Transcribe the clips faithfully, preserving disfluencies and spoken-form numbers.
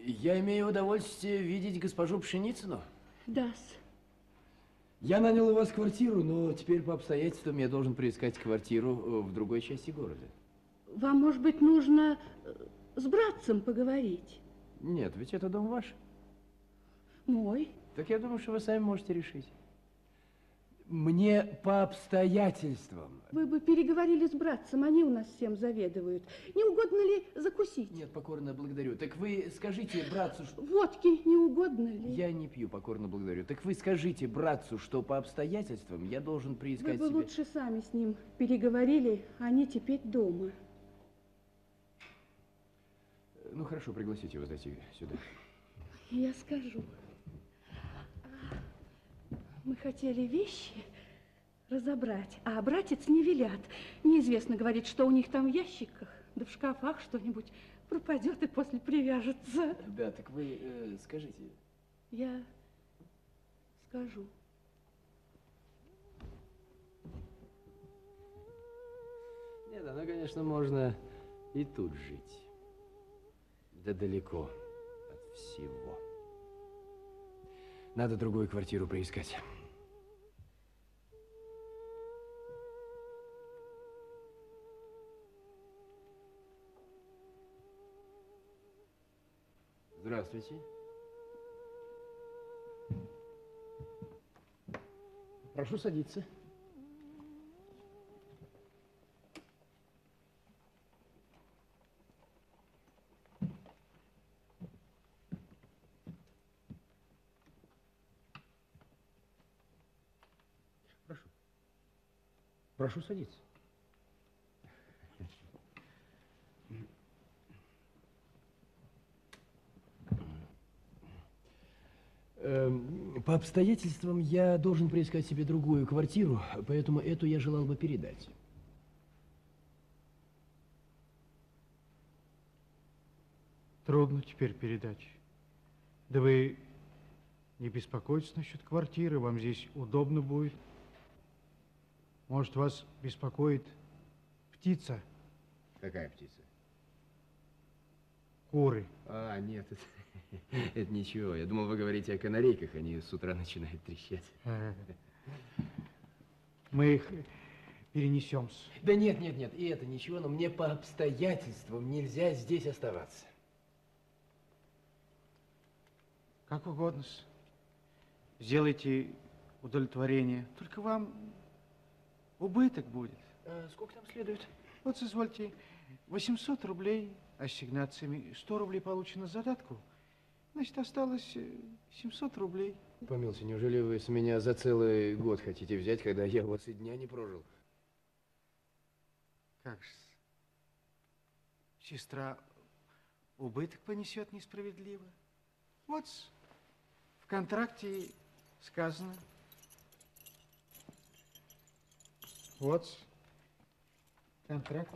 Я имею удовольствие видеть госпожу Пшеницыну. Да-с. Я нанял у вас квартиру, но теперь по обстоятельствам я должен приискать квартиру в другой части города. Вам, может быть, нужно с братцем поговорить? Нет, ведь это дом ваш. Мой. Так я думаю, что вы сами можете решить. Мне по обстоятельствам. Вы бы переговорили с братцем, они у нас всем заведуют. Не угодно ли закусить? Нет, покорно благодарю. Так вы скажите братцу, что... Водки не угодно ли? Я не пью, покорно благодарю. Так вы скажите братцу, что по обстоятельствам я должен приискать Вы бы себе... лучше сами с ним переговорили, они теперь дома. Ну, хорошо, пригласите его зайти сюда. Я скажу. Мы хотели вещи разобрать, а братец не велят. Неизвестно, говорит, что у них там в ящиках, да в шкафах что-нибудь пропадет и после привяжется. Да, так вы э, скажите. Я скажу. Нет, оно, конечно, можно и тут жить. Да далеко от всего. Надо другую квартиру приискать. Здравствуйте. Прошу садиться. Прошу. Прошу садиться. По обстоятельствам я должен приискать себе другую квартиру, поэтому эту я желал бы передать. Трудно теперь передать. Да вы не беспокойтесь насчет квартиры, вам здесь удобно будет. Может, вас беспокоит птица? Какая птица? Куры. А, нет, это, это ничего. Я думал, вы говорите о канарейках, они с утра начинают трещать. Мы их перенесем. Да нет, нет, нет, и это ничего, но мне по обстоятельствам нельзя здесь оставаться. Как угодно. Сделайте удовлетворение. Только вам убыток будет. А сколько там следует? Вот, созвольте, восемьсот рублей ассигнациями, сто рублей получено задатку. Значит, осталось семьсот рублей. Помилуйте, неужели вы с меня за целый год хотите взять, когда я у вас и дня не прожил? Как же? Сестра убыток понесет несправедливо. Вот в контракте сказано. Вот контракт.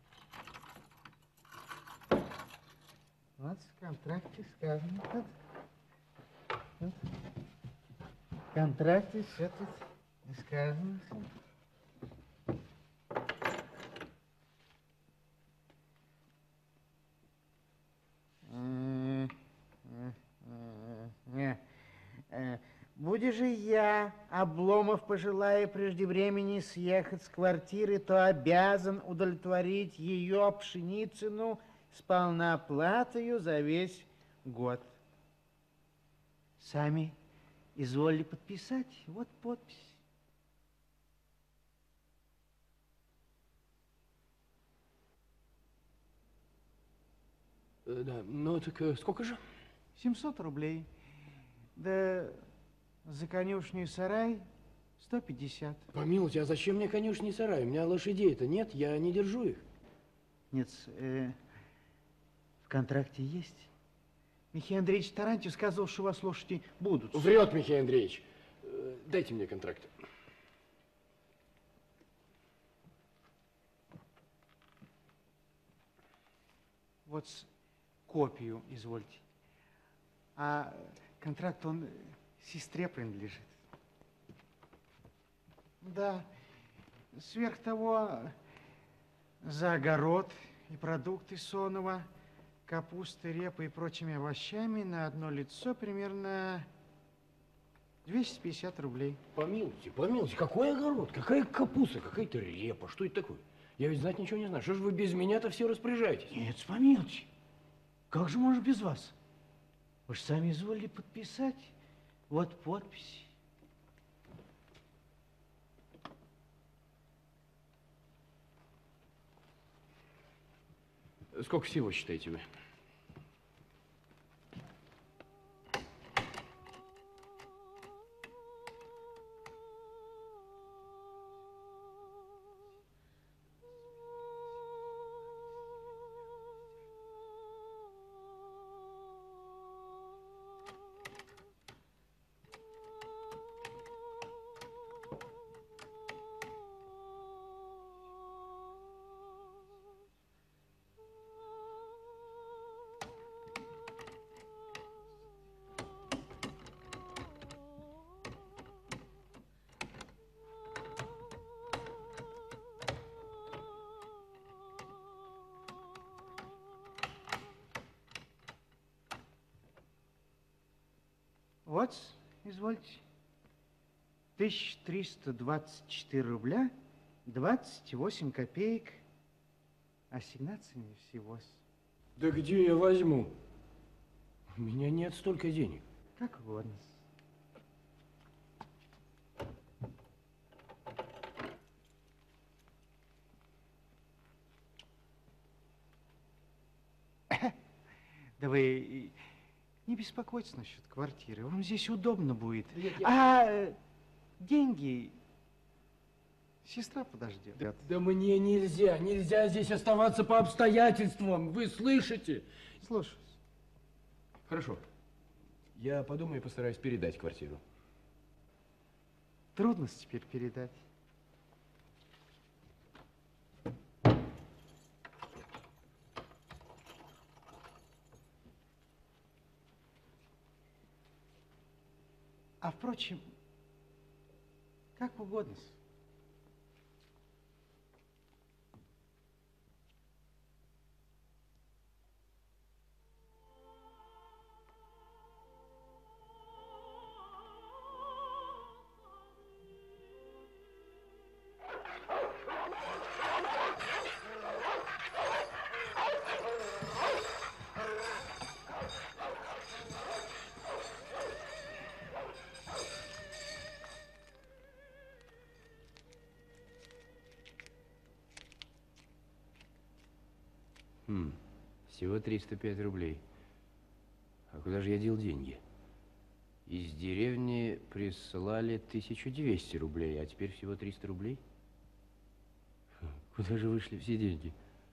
Вот в контракте сказано. Вот. Вот. В контракте все тут сказано. Будь же я, Обломов, пожелая прежде времени съехать с квартиры, то обязан удовлетворить ее Пшеницыну с полноплатою за весь год. Сами изволили подписать. Вот подпись. Да, ну так сколько же? семьсот рублей. Да за конюшню и сарай сто пятьдесят. Помилуйте, а зачем мне конюшни и сарай? У меня лошадей-то нет, я не держу их. Нет, э, в контракте есть. Михаил Андреевич Тарантьев сказал, что у вас лошади будут. Врет, Михаил Андреевич. Дайте мне контракт. Вот копию извольте. А контракт, он сестре принадлежит. Да, сверх того, за огород и продукты сонного капустой, репой и прочими овощами на одно лицо примерно двести пятьдесят рублей. Помилуйте, помилуйте, какой огород, какая капуста, какая-то репа, что это такое? Я ведь знать ничего не знаю. Что же вы без меня-то все распоряжаетесь? Нет, помилуйте. Как же можно без вас? Вы же сами изволили подписать. Вот подпись. Сколько всего считаете вы? Вот, извольте. тысяча триста двадцать четыре рубля, двадцать восемь копеек. Ассигнациями всего. Да где я возьму? У меня нет столько денег. Как угодно. Да вы не беспокойтесь насчет квартиры. Вам здесь удобно будет. Нет, я... А э, деньги сестра подождет. Да, да мне нельзя, нельзя здесь оставаться по обстоятельствам. Вы слышите? Слушаюсь. Хорошо. Я подумаю и постараюсь передать квартиру. Трудно теперь передать. А впрочем, как угодно. Хм, всего триста пять рублей. А куда же я дел деньги? Из деревни прислали тысячу двести рублей, а теперь всего триста рублей? Куда же вышли все деньги?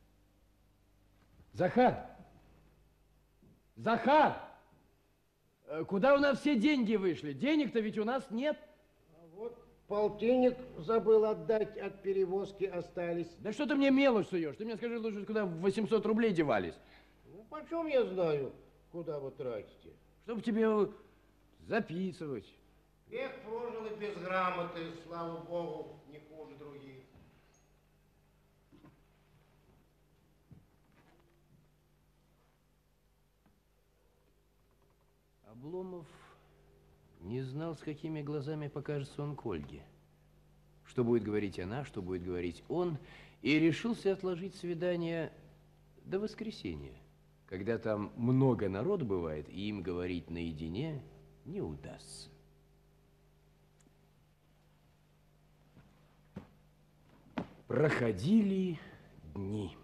Захар! Захар! Куда у нас все деньги вышли? Денег-то ведь у нас нет. Вот полтинник забыл отдать, от перевозки остались. Да что ты мне мелочь суешь? Ты мне скажи лучше, куда восемьсот рублей девались? Ну, почем я знаю, куда вы тратите? Чтоб тебе записывать. Век прожил и без грамоты, слава богу, не хуже других. Обломов не знал, с какими глазами покажется он к Ольге. Что будет говорить она, что будет говорить он, и решился отложить свидание до воскресенья, когда там много народу бывает, и им говорить наедине не удастся. Проходили дни.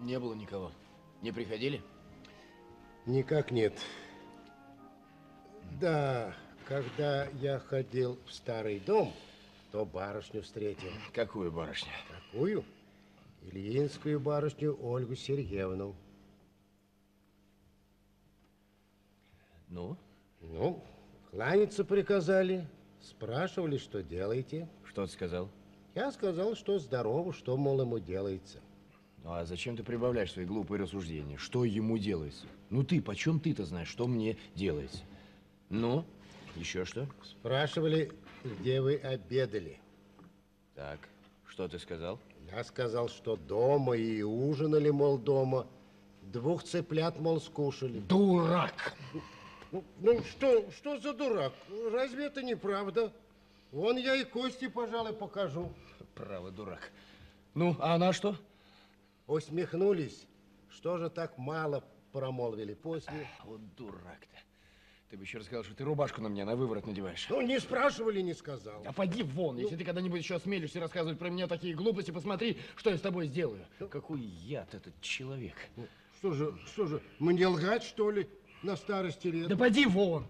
Не было никого. Не приходили? Никак нет. Да, когда я ходил в старый дом, то барышню встретил. Какую барышню? Какую? Ильинскую барышню Ольгу Сергеевну. Ну? Ну, кланяться приказали. Спрашивали, что делаете. Что ты сказал? Я сказал, что здорово, что, мол, ему делается. Ну, а зачем ты прибавляешь свои глупые рассуждения? Что ему делается? Ну ты, почем ты-то знаешь, что мне делается? Ну, еще что? Спрашивали, где вы обедали. Так, что ты сказал? Я сказал, что дома и ужинали, мол, дома. Двух цыплят, мол, скушали. Дурак! Ну, ну что, что за дурак? Разве это неправда? Вон я и кости, пожалуй, покажу. Право, дурак. Ну, а она что? Усмехнулись. Что же так мало промолвили после? Вот дурак-то. Ты бы еще рассказал, что ты рубашку на меня на выворот надеваешь. Ну, не спрашивали, не сказал. А поди вон, ну, если ты когда-нибудь еще осмелишься рассказывать про меня такие глупости, посмотри, что я с тобой сделаю. Ну, какой яд этот человек. Ну, что же, что же, мне лгать, что ли, на старости лет? Да поди вон!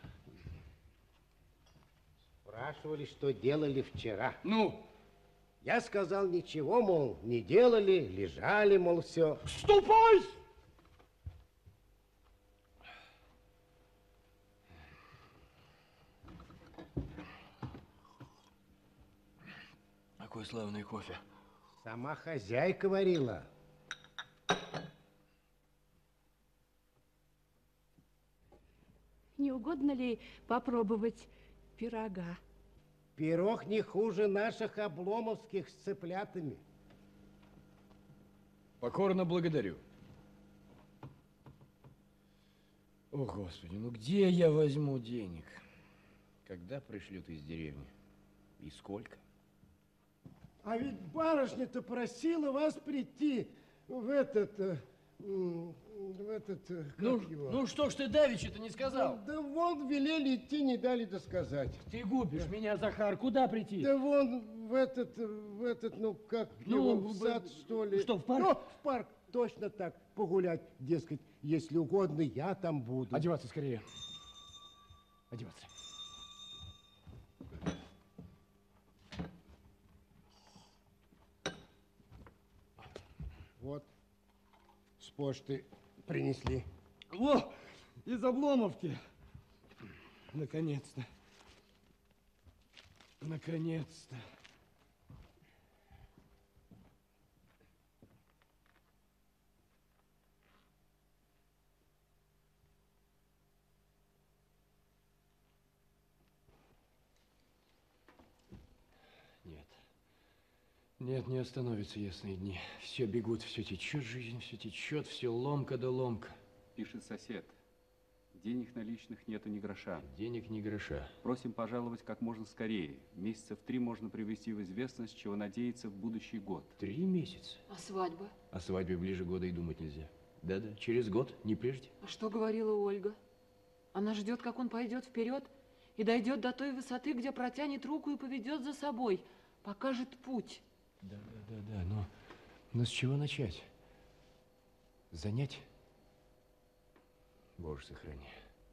Спрашивали, что делали вчера. Ну? Я сказал, ничего, мол, не делали, лежали, мол, все. Ступай! Какой славный кофе. Сама хозяйка варила. Не угодно ли попробовать пирога? Пирог не хуже наших обломовских с цыплятами. Покорно благодарю. О, Господи, ну где я возьму денег? Когда пришлют из деревни? И сколько? А ведь барышня-то просила вас прийти в этот, э, в этот, э, как Ну, его? ну что ж ты давеча-то не сказал? Да вон велели идти, не дали досказать. Ты губишь меня, Захар, куда прийти? Да вон в этот, в этот, ну как Ну, его, в в- сад, что ли. что, в парк? Ну, в парк, точно так, погулять, дескать, если угодно, я там буду. Одеваться скорее. Одеваться. Вот, с почты принесли. О, из Обломовки. Наконец-то. Наконец-то. Нет. Нет, не остановятся ясные дни. Все бегут, все течет, жизнь все течет, все ломка да ломка. Пишет сосед. Денег наличных нету ни гроша. Денег ни гроша. Просим пожаловать как можно скорее. Месяца в три можно привести в известность, чего надеяться в будущий год. Три месяца. А свадьба? О свадьбе ближе года и думать нельзя. Да-да, через год, не прежде. А что говорила Ольга? Она ждет, как он пойдет вперед и дойдет до той высоты, где протянет руку и поведет за собой, покажет путь. Да-да-да-да, но, но с чего начать? Занять? Боже, сохрани.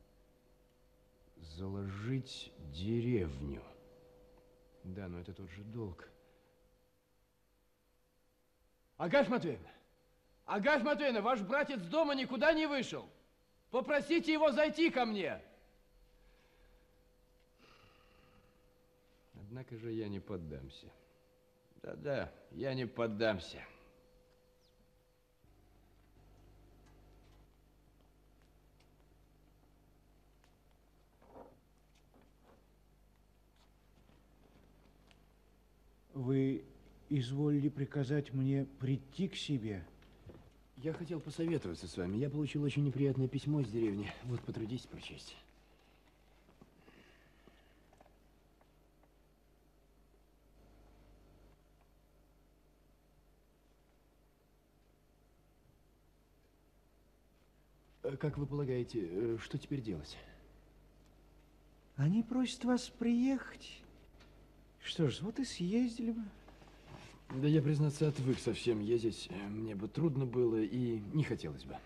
Заложить деревню. Да, но это тот же долг. Агафья Матвеевна! Агафья Матвеевна, ваш братец дома никуда не вышел. Попросите его зайти ко мне. Однако же я не поддамся. Да-да, я не поддамся. Вы изволили приказать мне прийти к себе? Я хотел посоветоваться с вами. Я получил очень неприятное письмо из деревни. Вот, потрудитесь прочесть. Как вы полагаете, что теперь делать? Они просят вас приехать. Что ж, вот и съездили бы. Да я, признаться, отвык совсем ездить. Мне бы трудно было и не хотелось бы.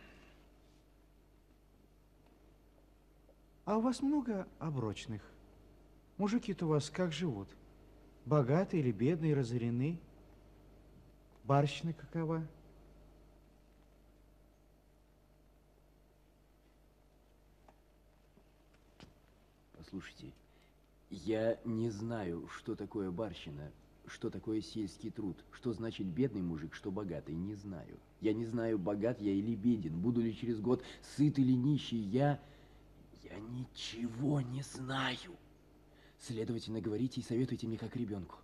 А у вас много оброчных? Мужики-то у вас как живут? Богатые или бедные, разорены? Барщина какова? Послушайте, я не знаю, что такое барщина, что такое сельский труд, что значит бедный мужик, что богатый, не знаю. Я не знаю, богат я или беден, буду ли через год сыт или нищий, я... Я ничего не знаю. Следовательно, говорите и советуйте мне как ребенку.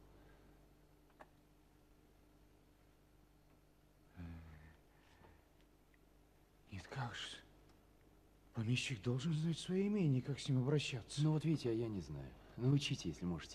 Нет, как же. Помещик должен знать свое имение, как с ним обращаться. Ну вот видите, а я не знаю. Научите, если можете.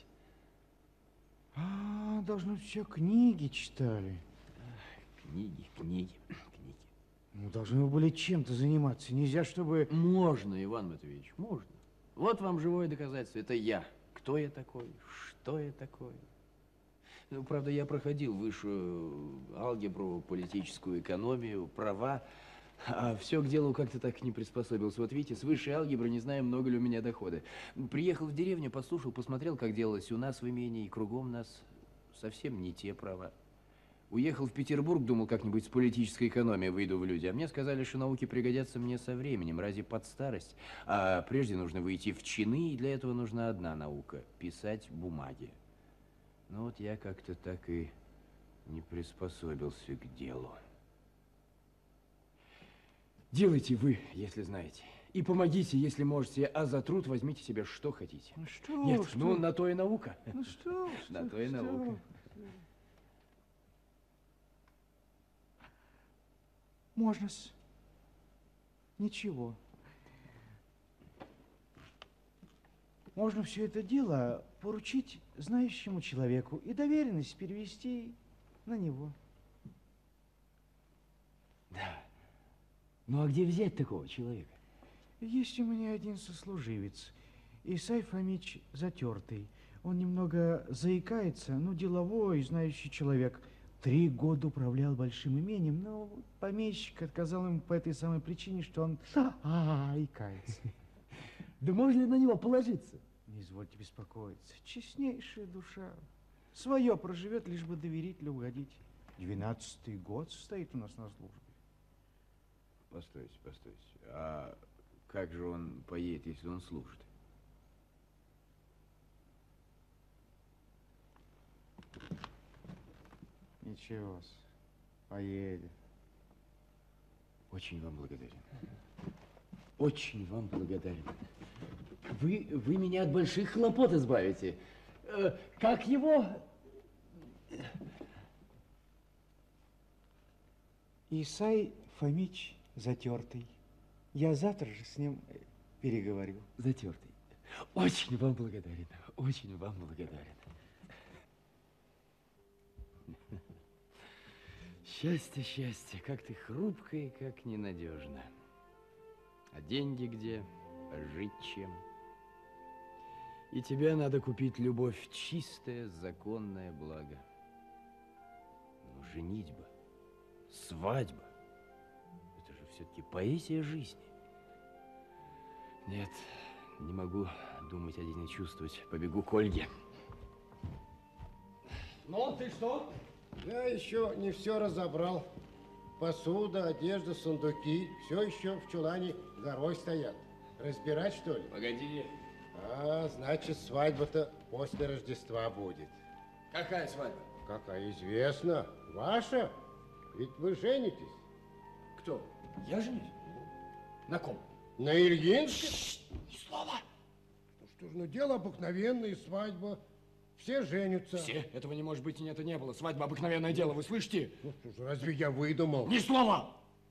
А, должно все книги читали. Книги, книги, книги. Ну, должны вы были чем-то заниматься. Нельзя, чтобы... Можно, Иван Матвеевич, можно. Вот вам живое доказательство. Это я. Кто я такой? Что я такой? Ну, правда, я проходил высшую алгебру, политическую экономию, права, а все к делу как-то так не приспособился. Вот видите, с высшей алгебры не знаю, много ли у меня дохода. Приехал в деревню, послушал, посмотрел, как делалось у нас в имении, и кругом нас совсем не те права. Уехал в Петербург, думал, как-нибудь с политической экономией выйду в люди. А мне сказали, что науки пригодятся мне со временем, разве под старость. А прежде нужно выйти в чины, и для этого нужна одна наука – писать бумаги. Ну вот я как-то так и не приспособился к делу. Делайте вы, если знаете. И помогите, если можете, а за труд возьмите себе что хотите. Ну что? Нет, что? ну на то и наука. Ну что? На то и что? наука. Можно-с. Ничего. Можно все это дело поручить знающему человеку и доверенность перевести на него. Да. Ну а где взять такого человека? Есть у меня один сослуживец, Исай Фомич Затертый. Он немного заикается, но деловой, знающий человек. Три года управлял большим имением, но помещик отказал ему по этой самой причине, что он заикается. Да можно ли на него положиться? Не извольте беспокоиться. Честнейшая душа. Свое проживет, лишь бы доверителю угодить. Двенадцатый год стоит у нас на службе. Постойте, постойте. А как же он поедет, если он служит? Ничего, поедет. Очень вам благодарен. Очень вам благодарен. Вы, вы меня от больших хлопот избавите. Э, как его? Исай Фомич Затертый. Я завтра же с ним переговорю. Затертый. Очень вам благодарен. Очень вам благодарен. Счастье, счастье, как ты хрупко и как ненадежно. А деньги где? А жить чем? И тебя надо купить любовь, чистое, законное благо. Но женитьба, свадьба, это же все-таки поэзия жизни. Нет, не могу думать один и чувствовать. Побегу к Ольге. Ну, ты что? Я еще не все разобрал. Посуда, одежда, сундуки, все еще в чулане горой стоят. Разбирать, что ли? Погоди. А, значит, свадьба-то после Рождества будет. Какая свадьба? Какая известна. Ваша? Ведь вы женитесь. Кто? Я женюсь? На ком? На Ильинске? Ни слова. Ну что ж, ну дело обыкновенное, свадьба. Все женятся. Все? Этого не может быть, и это не было. Свадьба обыкновенное дело, вы слышите? Ну что ж, разве я выдумал? Ни слова!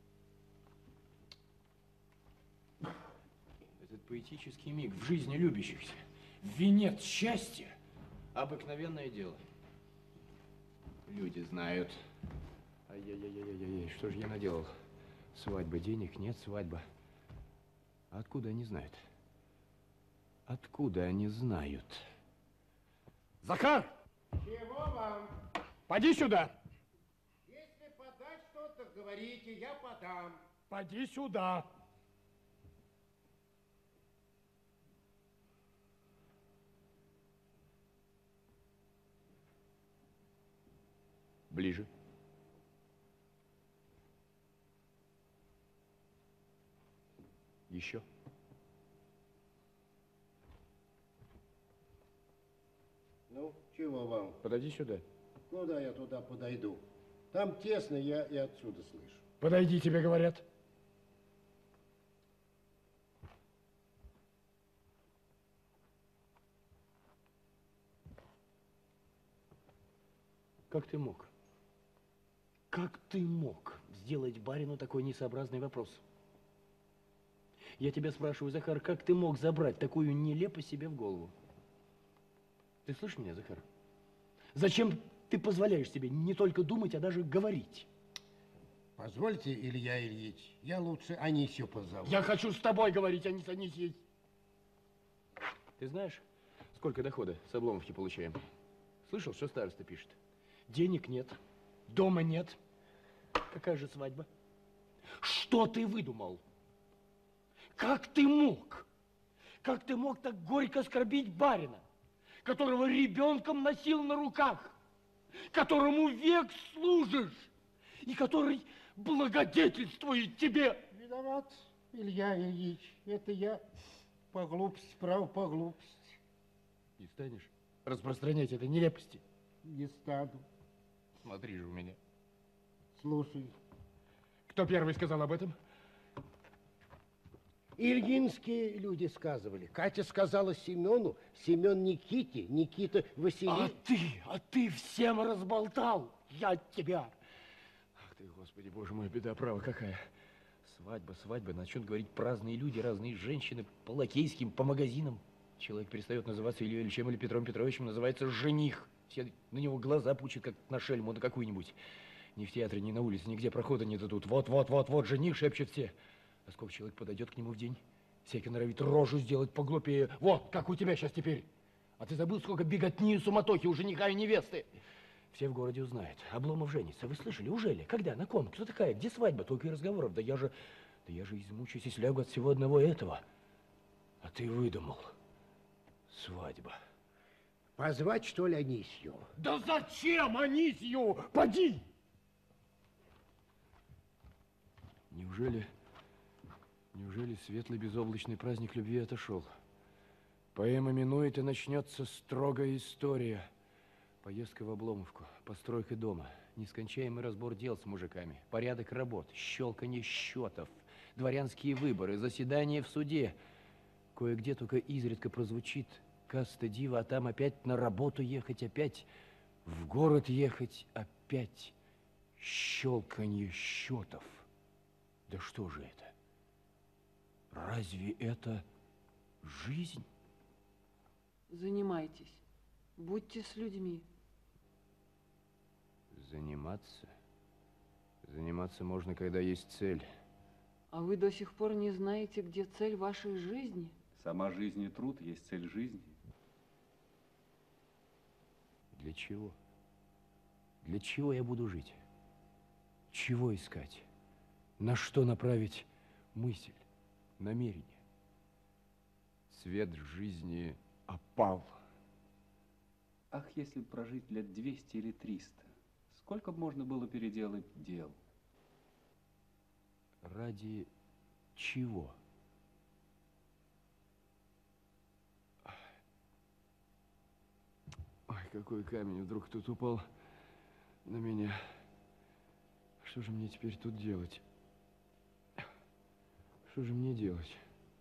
Этот поэтический миг в жизни любящихся. Венец счастья. Обыкновенное дело. Люди знают. Ай-яй-яй-яй-яй, что же я наделал? Свадьба, денег нет, свадьба. А откуда они знают? Откуда они знают? Захар! Чего вам? Поди сюда. Если подать что-то, говорите, я подам. Поди сюда. Ближе. Еще. Ну, чего вам? Подойди сюда. Куда я туда подойду? Там тесно, я и отсюда слышу. Подойди, тебе говорят. Как ты мог? Как ты мог сделать барину такой несообразный вопрос? Я тебя спрашиваю, Захар, как ты мог забрать такую нелепость себе в голову? Ты слышишь меня, Захар? Зачем ты позволяешь себе не только думать, а даже говорить? Позвольте, Илья Ильич, я лучше Анисью позову. Я хочу с тобой говорить, а не с Анисьей. Ты знаешь, сколько дохода с Обломовки получаем? Слышал, что староста пишет? Денег нет, дома нет. Какая же свадьба? Что ты выдумал? Как ты мог? Как ты мог так горько оскорбить барина, которого ребенком носил на руках, которому век служишь и который благодетельствует тебе? Виноват, Илья Ильич, это я по глупости, право, по глупости. Не станешь распространять этой нелепости? Не стану. Смотри же у меня. Слушай. Кто первый сказал об этом? Ильинские люди сказывали. Катя сказала Семену, Семен Никите, Никита Василий. А ты, а ты всем разболтал. Я от тебя. Ах ты, Господи, Боже мой, беда, право какая. Свадьба, свадьба, начнут говорить праздные люди, разные женщины, по лакейским, по магазинам. Человек перестает называться Ильей Ильичем или Петром Петровичем, называется жених. Все на него глаза пучат, как на шельму, на какую-нибудь. Ни в театре, ни на улице, нигде прохода нет тут. Вот, вот, вот, вот, жених, шепчут все. А сколько человек подойдет к нему в день? Всякий норовит рожу сделать поглупее. Вот, как у тебя сейчас теперь. А ты забыл, сколько беготни и суматохи у жениха и невесты? Все в городе узнают. Обломов женится. Вы слышали? Ужели? Когда? На ком? Кто такая? Где свадьба? Только и разговоров. Да я же, да я же измучусь и слягу от всего одного этого. А ты выдумал. Свадьба. Позвать, что ли, Анисью? Да зачем Анисью? Поди! Неужели, неужели светлый безоблачный праздник любви отошел? Поэма минует, и начнется строгая история. Поездка в Обломовку, постройка дома, нескончаемый разбор дел с мужиками, порядок работ, щелканье счетов, дворянские выборы, заседания в суде. Кое-где только изредка прозвучит каста дива, а там опять на работу ехать, опять в город ехать, опять щелканье счетов. Да что же это? Разве это жизнь? Занимайтесь. Будьте с людьми. Заниматься? Заниматься можно, когда есть цель. А вы до сих пор не знаете, где цель вашей жизни? Сама жизнь и труд есть цель жизни. Для чего? Для чего я буду жить? Чего искать? На что направить мысль, намерение? Цвет жизни опал. Ах, если б прожить лет двести или триста, сколько бы можно было переделать дел? Ради чего? Ой, какой камень вдруг тут упал на меня. Что же мне теперь тут делать? Что же мне делать?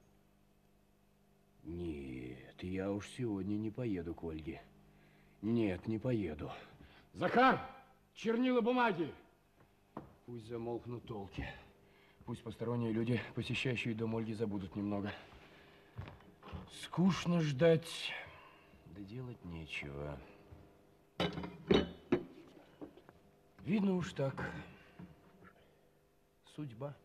Нет, я уж сегодня не поеду к Ольге. Нет, не поеду. Захар, чернила, бумаги. Пусть замолкнут толки. Пусть посторонние люди, посещающие дом Ольги, забудут немного. Скучно ждать, да делать нечего. Видно уж так. Судьба.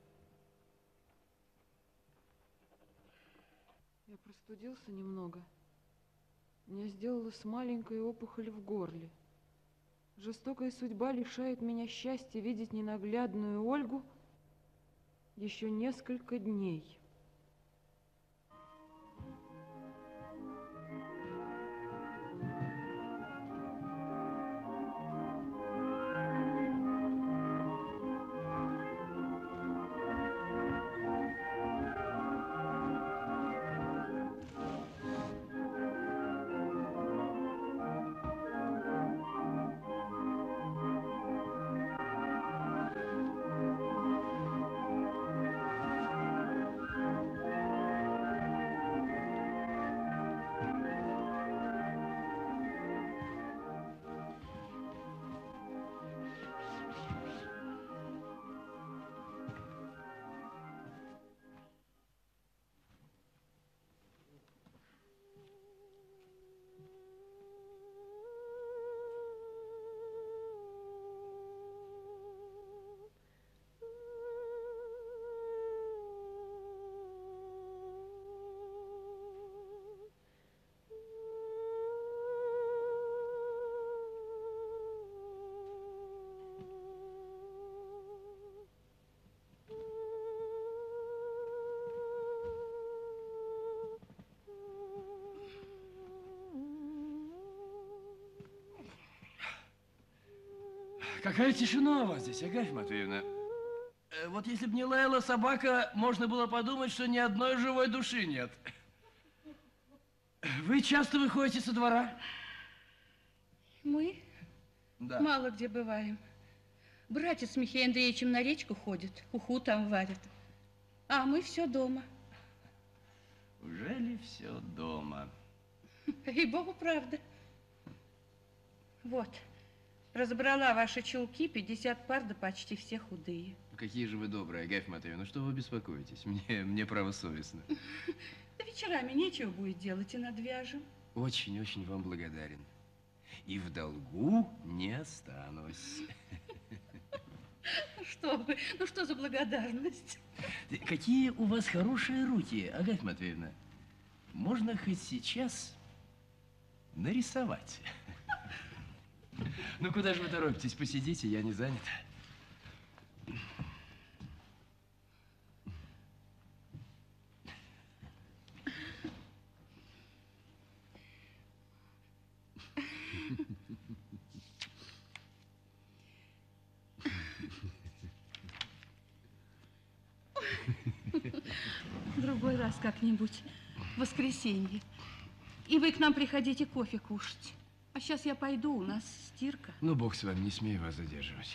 Я простудился немного. У меня сделалась маленькая опухоль в горле. Жестокая судьба лишает меня счастья видеть ненаглядную Ольгу еще несколько дней. Какая тишина у вас здесь, Агафья Матвеевна. Э, Вот если бы не лаяла собака, можно было подумать, что ни одной живой души нет. Вы часто выходите со двора? Мы Да. мало где бываем. Братец с Михаилом Андреевичем на речку ходит, уху там варит. А мы все дома. Уже ли все дома? И богу правда. Вот, разобрала ваши чулки, пятьдесят пар, да почти все худые. Какие же вы добрые, Агафья Матвеевна. Что вы беспокоитесь? Мне, мне право совестно. Да вечерами нечего будет делать, и надвяжем. Очень-очень вам благодарен. И в долгу не останусь. Ну что вы, ну что за благодарность? Какие у вас хорошие руки, Агафья Матвеевна. Можно хоть сейчас нарисовать. Ну, куда же вы торопитесь? Посидите, я не занят. Другой раз как-нибудь, в воскресенье. И вы к нам приходите кофе кушать. А сейчас я пойду, у нас стирка. Ну, бог с вами, не смею вас задерживать.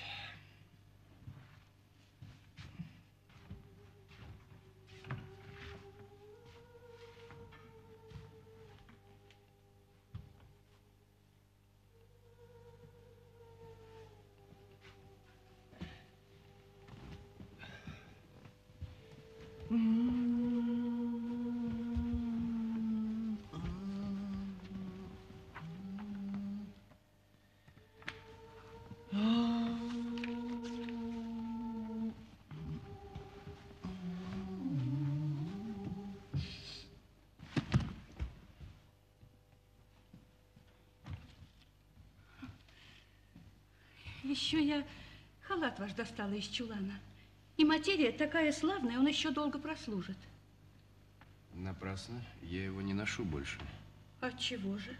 Еще я халат ваш достала из чулана. И материя такая славная, он еще долго прослужит. Напрасно. Я его не ношу больше. Отчего же?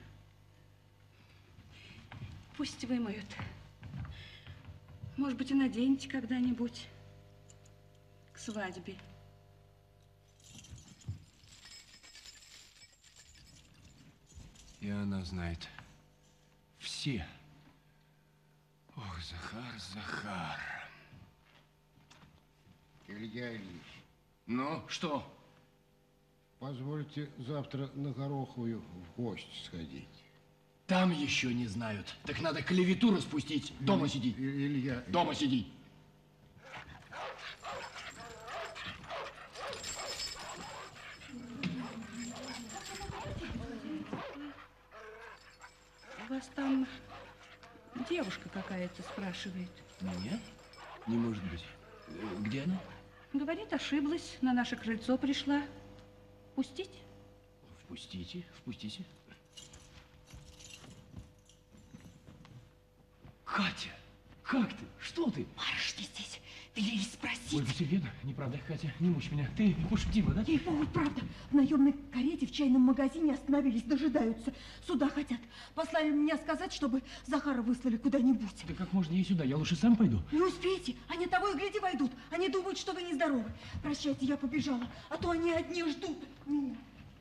Пусть вымоют. Может быть, и наденете когда-нибудь к свадьбе. И она знает. Все. Ох, Захар, Захар. Илья Ильич, Ну, что? позвольте завтра на Гороховую в гости сходить. Там еще не знают. Так надо клевету распустить. Дома сиди. И- Илья... Дома сиди. У вас там девушка какая-то спрашивает. Меня? Не может быть. Э, Где она? Говорит, ошиблась, на наше крыльцо пришла. Пустить? Впустите, впустите. Катя, как ты? Что ты? Барышня здесь. Велели спросить. Ольга Сергеевна, неправда, Катя, не мучь меня. Ты пошутила, да? Ей-богу, правда. В наемной карете в чайном магазине остановились, дожидаются. Сюда хотят. Послали меня сказать, чтобы Захара выслали куда-нибудь. Да как можно ей сюда? Я лучше сам пойду. Не успеете. Они того и гляди войдут. Они думают, что вы нездоровы. Прощайте, я побежала. А то они одни ждут меня.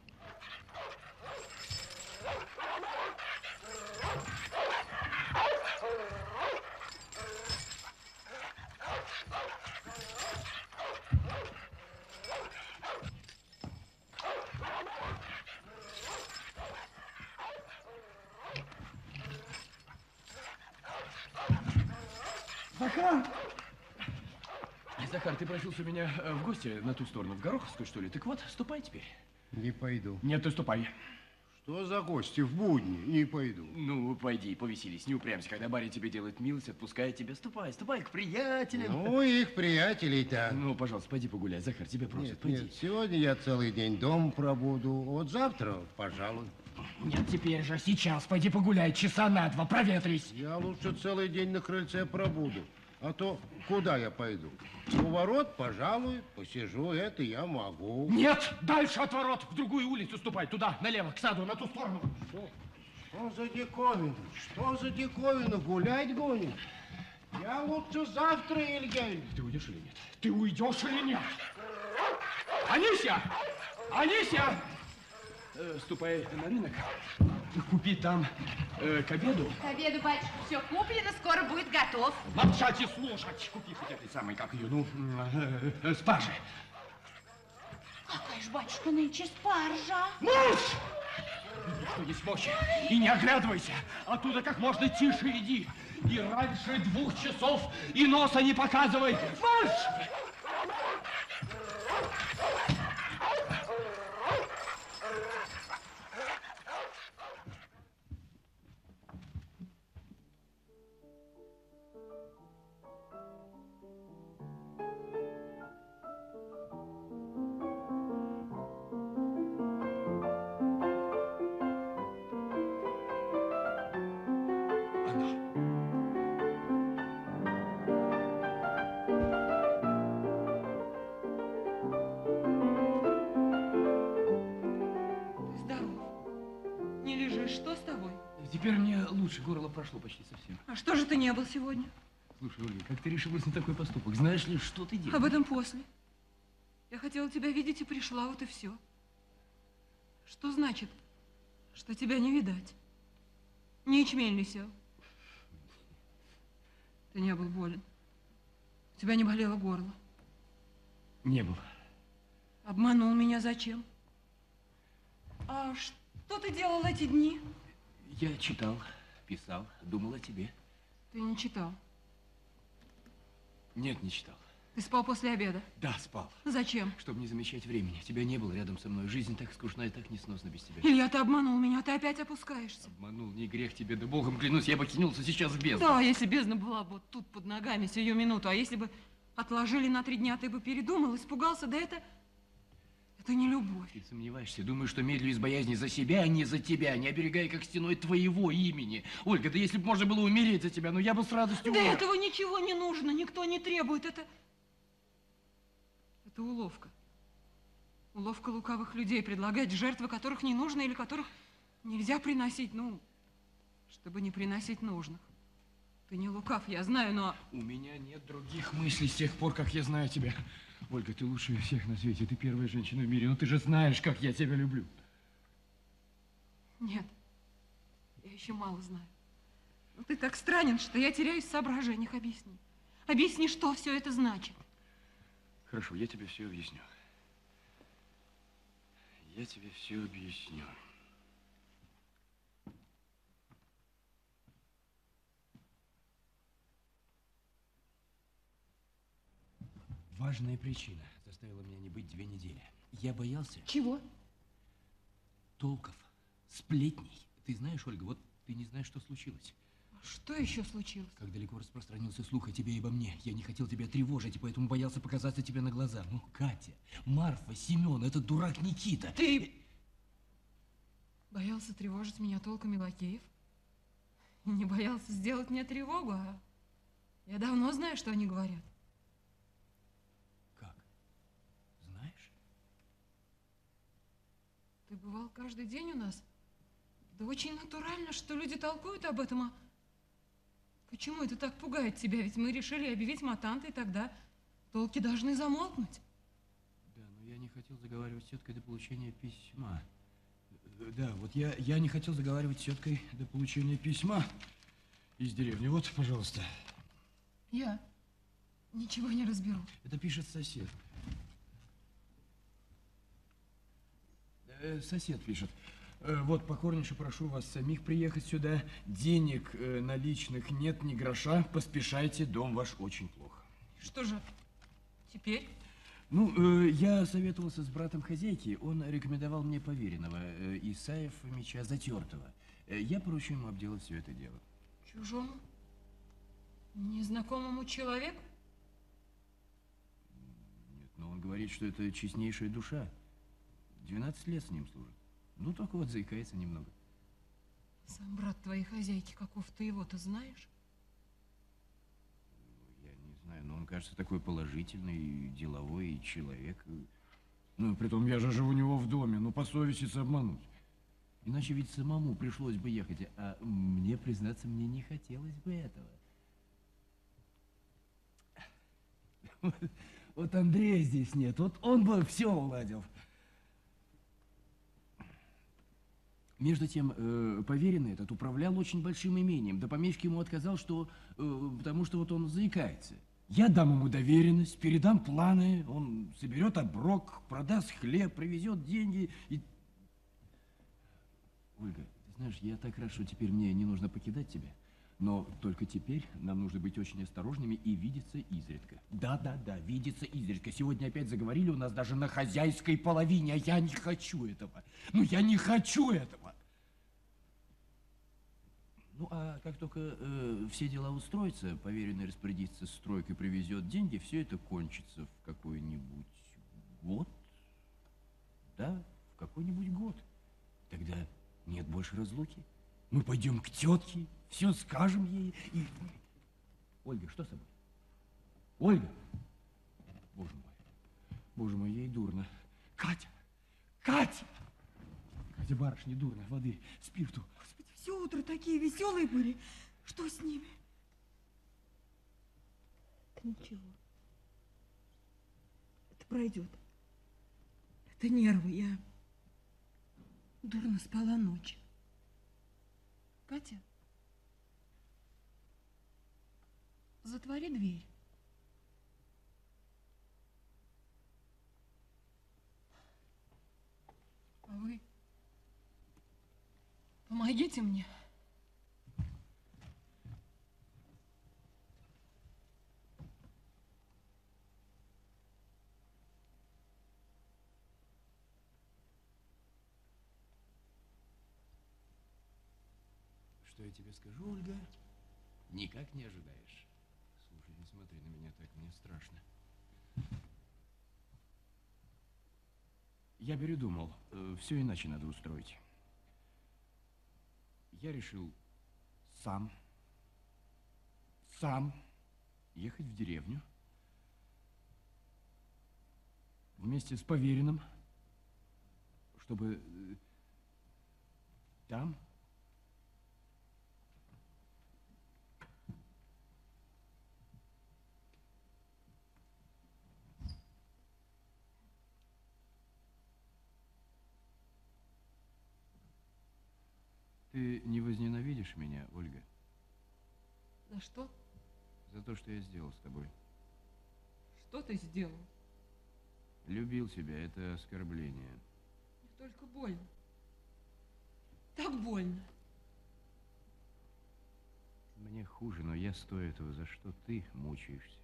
Захар! Захар, ты просился у меня в гости на ту сторону, в Гороховскую, что ли? Так вот, ступай теперь. Не пойду. Нет, ты ступай. Что за гости в будни? Не пойду. Ну, пойди, повеселись, не упрямься. Когда барин тебе делает милость, отпускает тебя. Ступай, ступай к приятелям. Ну, их приятелей-то. Ну, пожалуйста, пойди погуляй. Захар, тебя просят, Нет, пойди. нет, сегодня я целый день дома пробуду. Вот завтра, пожалуй. Нет, теперь же, сейчас пойди погуляй, часа на два, проветрись. Я лучше целый день на крыльце пробуду. А то куда я пойду? У ворот, пожалуй, посижу, это я могу. Нет, дальше от ворот, в другую улицу ступай, туда, налево, к саду, на ту сторону. Что, что за диковина? Что за диковина? Гулять гонит? Я лучше завтра, Илья Ильич. Ты уйдешь или нет? Ты уйдешь или нет? Анися! Анися! Э, ступай на рынок, купи там э, к обеду. К обеду, батюшка, все куплено, скоро будет готов. Молчать и слушать. Купи хоть этой самой, как ее, ну, э, э, спаржи. Какая ж, батюшка, нынче спаржа? Муж! Иди, что есть мочи, и не оглядывайся. Оттуда как можно тише иди. И раньше двух часов и носа не показывай. Марш! Что с тобой? Теперь мне лучше, горло прошло почти совсем. А что же ты не был сегодня? Слушай, Ольга, как ты решилась на такой поступок? Знаешь ли, что ты делаешь? Об этом после. Я хотела тебя видеть и пришла, вот и все. Что значит, что тебя не видать? Не ячмень ли сел? Ты не был болен. У тебя не болело горло. Не был. Обманул меня зачем? А что ты делал эти дни? Я читал, писал, думал о тебе. Ты не читал? Нет, не читал. Ты спал после обеда? Да, спал. Зачем? Чтобы не замечать времени. Тебя не было рядом со мной. Жизнь так скучна и так несносна без тебя. Илья, ты обманул меня, ты опять опускаешься. Обманул, не грех тебе, да богом клянусь, я бы кинулся сейчас в бездну. Да, если бездна была бы вот тут под ногами сию минуту, а если бы отложили на три дня, ты бы передумал, испугался, да это... Это не любовь. Ты сомневаешься, думаешь, что медлю из боязни за себя, а не за тебя, не оберегая как стеной твоего имени. Ольга, да если бы можно было умереть за тебя, ну я бы с радостью... Да этого ничего не нужно, никто не требует, это... Это уловка. Уловка лукавых людей предлагать жертвы, которых не нужно или которых нельзя приносить, ну, чтобы не приносить нужных. Ты не лукав, я знаю, но... У меня нет других мыслей с тех пор, как я знаю тебя. Ольга, ты лучшая всех на свете, ты первая женщина в мире, но ты же знаешь, как я тебя люблю. Нет, я еще мало знаю. Но ты так странен, что я теряюсь в соображениях. Объясни. Объясни, что все это значит. Хорошо, я тебе все объясню. Я тебе все объясню. Важная причина заставила меня не быть две недели. Я боялся... Чего? Толков, сплетней. Ты знаешь, Ольга, вот ты не знаешь, что случилось. Что еще случилось? Как далеко распространился слух о тебе и обо мне. Я не хотел тебя тревожить, и поэтому боялся показаться тебе на глаза. Ну, Катя, Марфа, Семен, этот дурак Никита. Ты боялся тревожить меня толками лакеев? Не боялся сделать мне тревогу, а я давно знаю, что они говорят. Как? Знаешь? Ты бывал каждый день у нас? Да очень натурально, что люди толкуют об этом, а почему это так пугает тебя? Ведь мы решили объявить матанты, и тогда толки должны замолкнуть. Да, но я не хотел заговаривать с теткой до получения письма. Да, вот я, я не хотел заговаривать с теткой до получения письма из деревни. Вот, пожалуйста. Я ничего не разберу. Это пишет сосед. Э, сосед пишет. Э, вот, покорнейше прошу вас самих приехать сюда. Денег э, наличных нет ни гроша. Поспешайте, дом ваш очень плохо. Что же теперь? Ну, э, я советовался с братом хозяйки. Он рекомендовал мне поверенного, э, Исаев Меча Затертого. Э, я поручу ему обделать все это дело. Чужому? Незнакомому человеку? Нет, но он говорит, что это честнейшая душа. двенадцать лет с ним служит. Ну, только вот заикается немного. Сам брат твоей хозяйки, каков ты его-то знаешь? Я не знаю, но он кажется такой положительный, деловой человек. Ну, притом я же живу у него в доме, ну, посовеститься обмануть. Иначе ведь самому пришлось бы ехать, а мне, признаться, мне не хотелось бы этого. Вот Андрея здесь нет, вот он бы все уладил. Между тем, э, поверенный этот управлял очень большим имением. Да помещик ему отказал, что, э, потому что вот он заикается. Я дам ему доверенность, передам планы, он соберет оброк, продаст хлеб, привезет деньги и... Ольга, ты знаешь, я так рад, что теперь мне не нужно покидать тебя. Но только теперь нам нужно быть очень осторожными и видеться изредка. Да-да-да, видеться изредка. Сегодня опять заговорили у нас даже на хозяйской половине, а я не хочу этого. Ну, я не хочу этого. Ну, а как только э, все дела устроятся, поверенный распорядится стройкой, привезет деньги, все это кончится в какой-нибудь год. Да, в какой-нибудь год. Тогда нет больше разлуки. Мы пойдем к тетке, все скажем ей и... Ольга, что с тобой? Ольга! Боже мой, боже мой, ей дурно. Катя! Катя! Катя, барышне дурно, воды, спирту. Господи, все утро такие веселые были. Что с ними? Это ничего. Это пройдет. Это нервы. Я дурно спала ночью. Катя, затвори дверь. А вы помогите мне. Что я тебе скажу, Ольга? Никак не ожидаешь. Слушай, не смотри на меня так, мне страшно. Я передумал. Э, все иначе надо устроить. Я решил сам, сам ехать в деревню вместе с поверенным, чтобы э, там... Ты не возненавидишь меня, Ольга? За что? За то, что я сделал с тобой. Что ты сделал? Любил тебя, это оскорбление. Мне только больно. Так больно. Мне хуже, но я стою этого, за что ты мучаешься.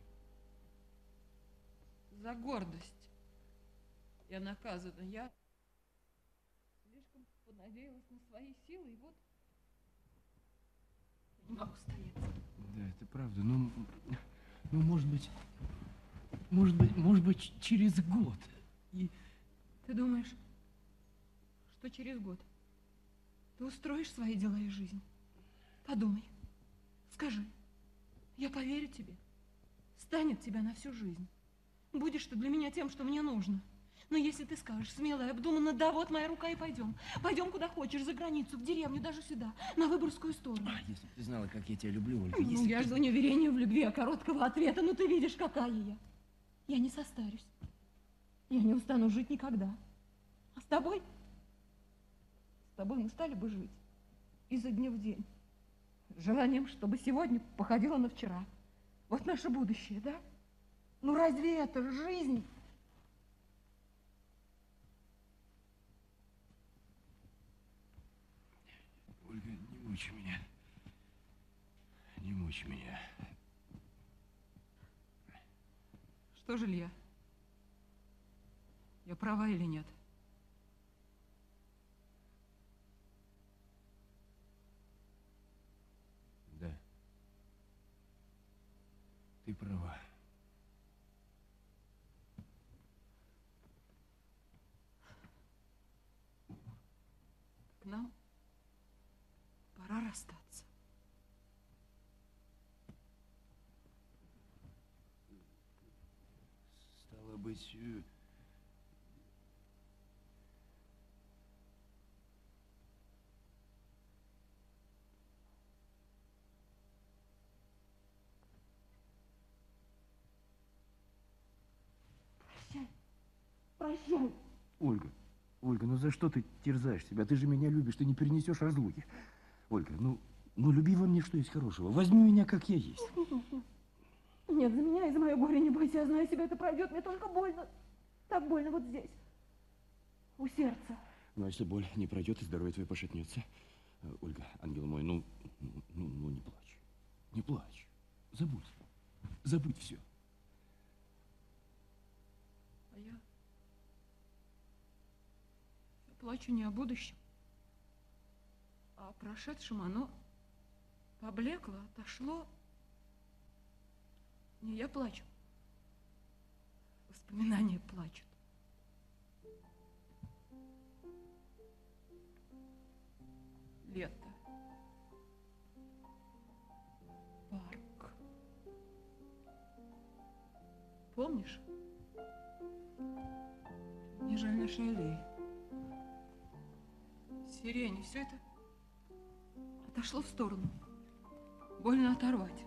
За гордость. Я наказана. Я слишком понадеялась на свои силы, и вот не могу стоять. Да, это правда. Ну, ну, может быть, может быть, может быть, через год. И... Ты думаешь, что через год ты устроишь свои дела и жизнь? Подумай, скажи, я поверю тебе. Станет тебя на всю жизнь. Будешь ты для меня тем, что мне нужно. Но если ты скажешь смело и обдуманно, да, вот моя рука и пойдем. Пойдем куда хочешь, за границу, в деревню, даже сюда, на Выборгскую сторону. А, если бы ты знала, как я тебя люблю, Ольга. Ну, если я ты... жду не уверения в любви, а короткого ответа. Ну, ты видишь, какая я. Я не состарюсь. Я не устану жить никогда. А с тобой? С тобой мы стали бы жить изо дня в день. С желанием, чтобы сегодня походило на вчера. Вот наше будущее, да? Ну, разве это жизнь? Ольга, не мучи меня. Не мучи меня. Что же, Илья? Я права или нет? Да. Ты права. К нам пора расстаться. Стало быть... э, Прощай. Прощай. Ольга, Ольга, ну за что ты терзаешь себя? Ты же меня любишь, ты не перенесешь разлуки. Ольга, ну, ну люби во мне, что есть хорошего. Возьми меня, как я есть. Нет, за меня и за мое горе не бойся, я знаю себя, это пройдет, мне только больно. Так больно вот здесь, у сердца. Ну, а если боль не пройдет и здоровье твое пошатнется? Э, Ольга, ангел мой, ну, ну, ну, ну, не плачь. Не плачь. Забудь. Забудь все. А я... Я плачу не о будущем, а о прошедшем. Оно поблекло, отошло. Не я плачу. Воспоминания плачут. Лето. Парк. Помнишь? Нежели нашей аллеи. Сирени. Все это отошло в сторону. Больно оторвать.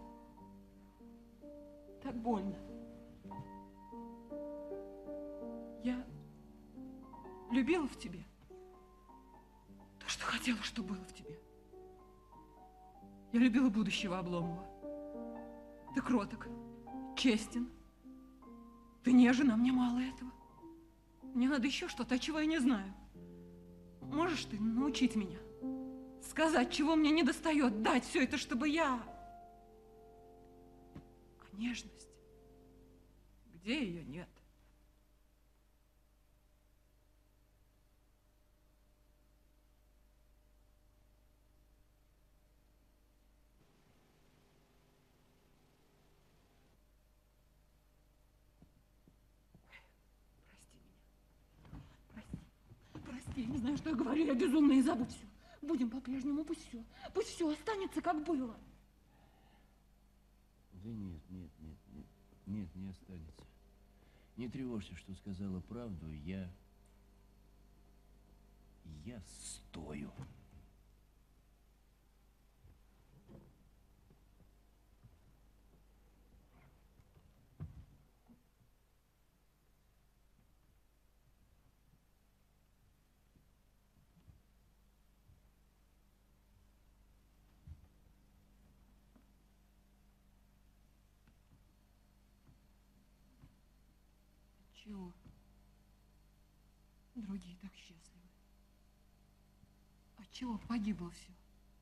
Так больно. Я любила в тебе то, что хотела, что было в тебе. Я любила будущего Обломова. Ты кроток, честен. Ты нежен, а мне мало этого. Мне надо еще что-то, чего я не знаю. Можешь ты научить меня? Сказать, чего мне недостает, дать все это, чтобы я... А нежность? Где ее нет? Я не знаю, что я говорю, я безумна, и забудь все. Будем по-прежнему, пусть все, пусть все останется, как было. Да нет, нет, нет, нет, нет, не останется. Не тревожься, что сказала правду, я... Я стою. Чего? Другие так счастливы. Отчего погибло все?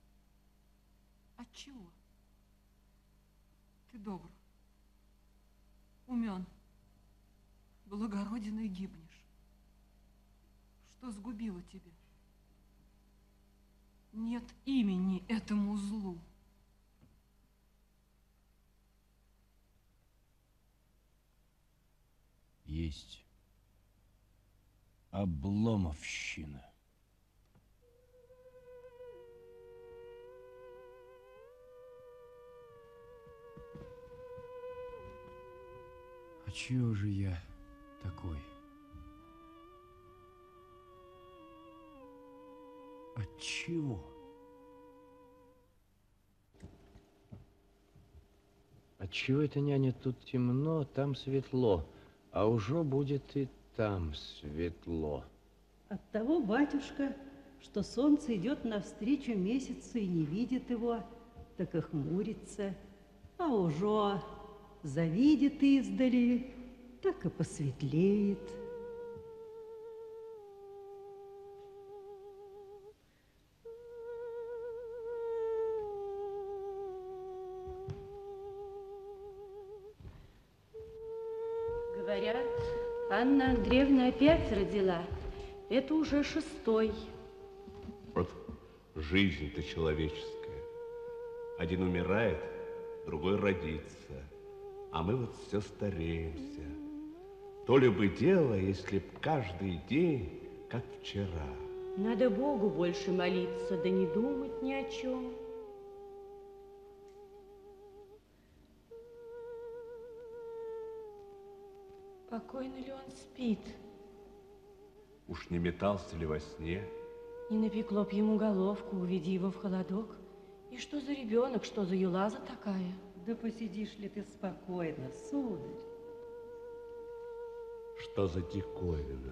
Отчего? Ты добр, умен, благороден и гибнешь. Что сгубило тебя? Нет имени этому злу. Есть обломовщина. А чего же я такой? Отчего? Отчего это, няня, тут темно, там светло, а уже будет и там светло? Оттого, батюшка, что солнце идет навстречу месяцу и не видит его, так и хмурится, а уже завидит издали, так и посветлеет. Говорят, Анна Андреевна опять родила. Это уже шестой. Вот жизнь-то человеческая. Один умирает, другой родится. А мы вот все стареемся. То ли бы дело, если б каждый день, как вчера. Надо Богу больше молиться, да не думать ни о чем. Покойно ли он спит? Уж не метался ли во сне? Не напекло б ему головку, уведи его в холодок. И что за ребенок, что за юлаза такая? Да посидишь ли ты спокойно, сударь? Что за диковина?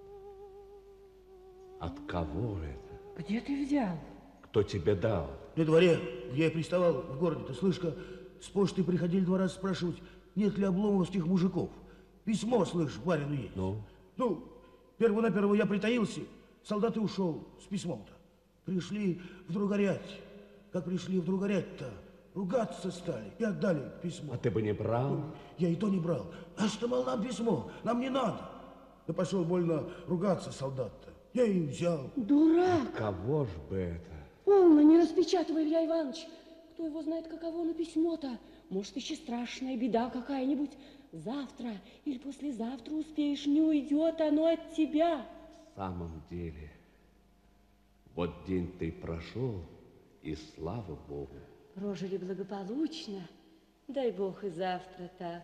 От кого это? Где ты взял? Кто тебе дал? На дворе, где я приставал в городе-то, слышь-ка, с почты приходили два раза спрашивать, нет ли обломовских мужиков. Письмо, слышь, барину есть. Ну? Ну, перво-наперво я притаился, солдат и ушел с письмом-то. Пришли вдруг горять. Как пришли вдруг горять-то, ругаться стали и отдали письмо. А ты бы не брал? Я и то не брал. А что, мол, нам письмо, нам не надо. Да пошел больно ругаться солдат-то. Я и взял. Дурак! Кого ж бы это? Полно, не распечатывай, Илья Иванович. Кто его знает, каково на письмо-то? Может, еще страшная беда какая-нибудь. Завтра или послезавтра успеешь, не уйдет оно от тебя. В самом деле, вот день ты прошел, и слава Богу. Прожили благополучно. Дай Бог и завтра так.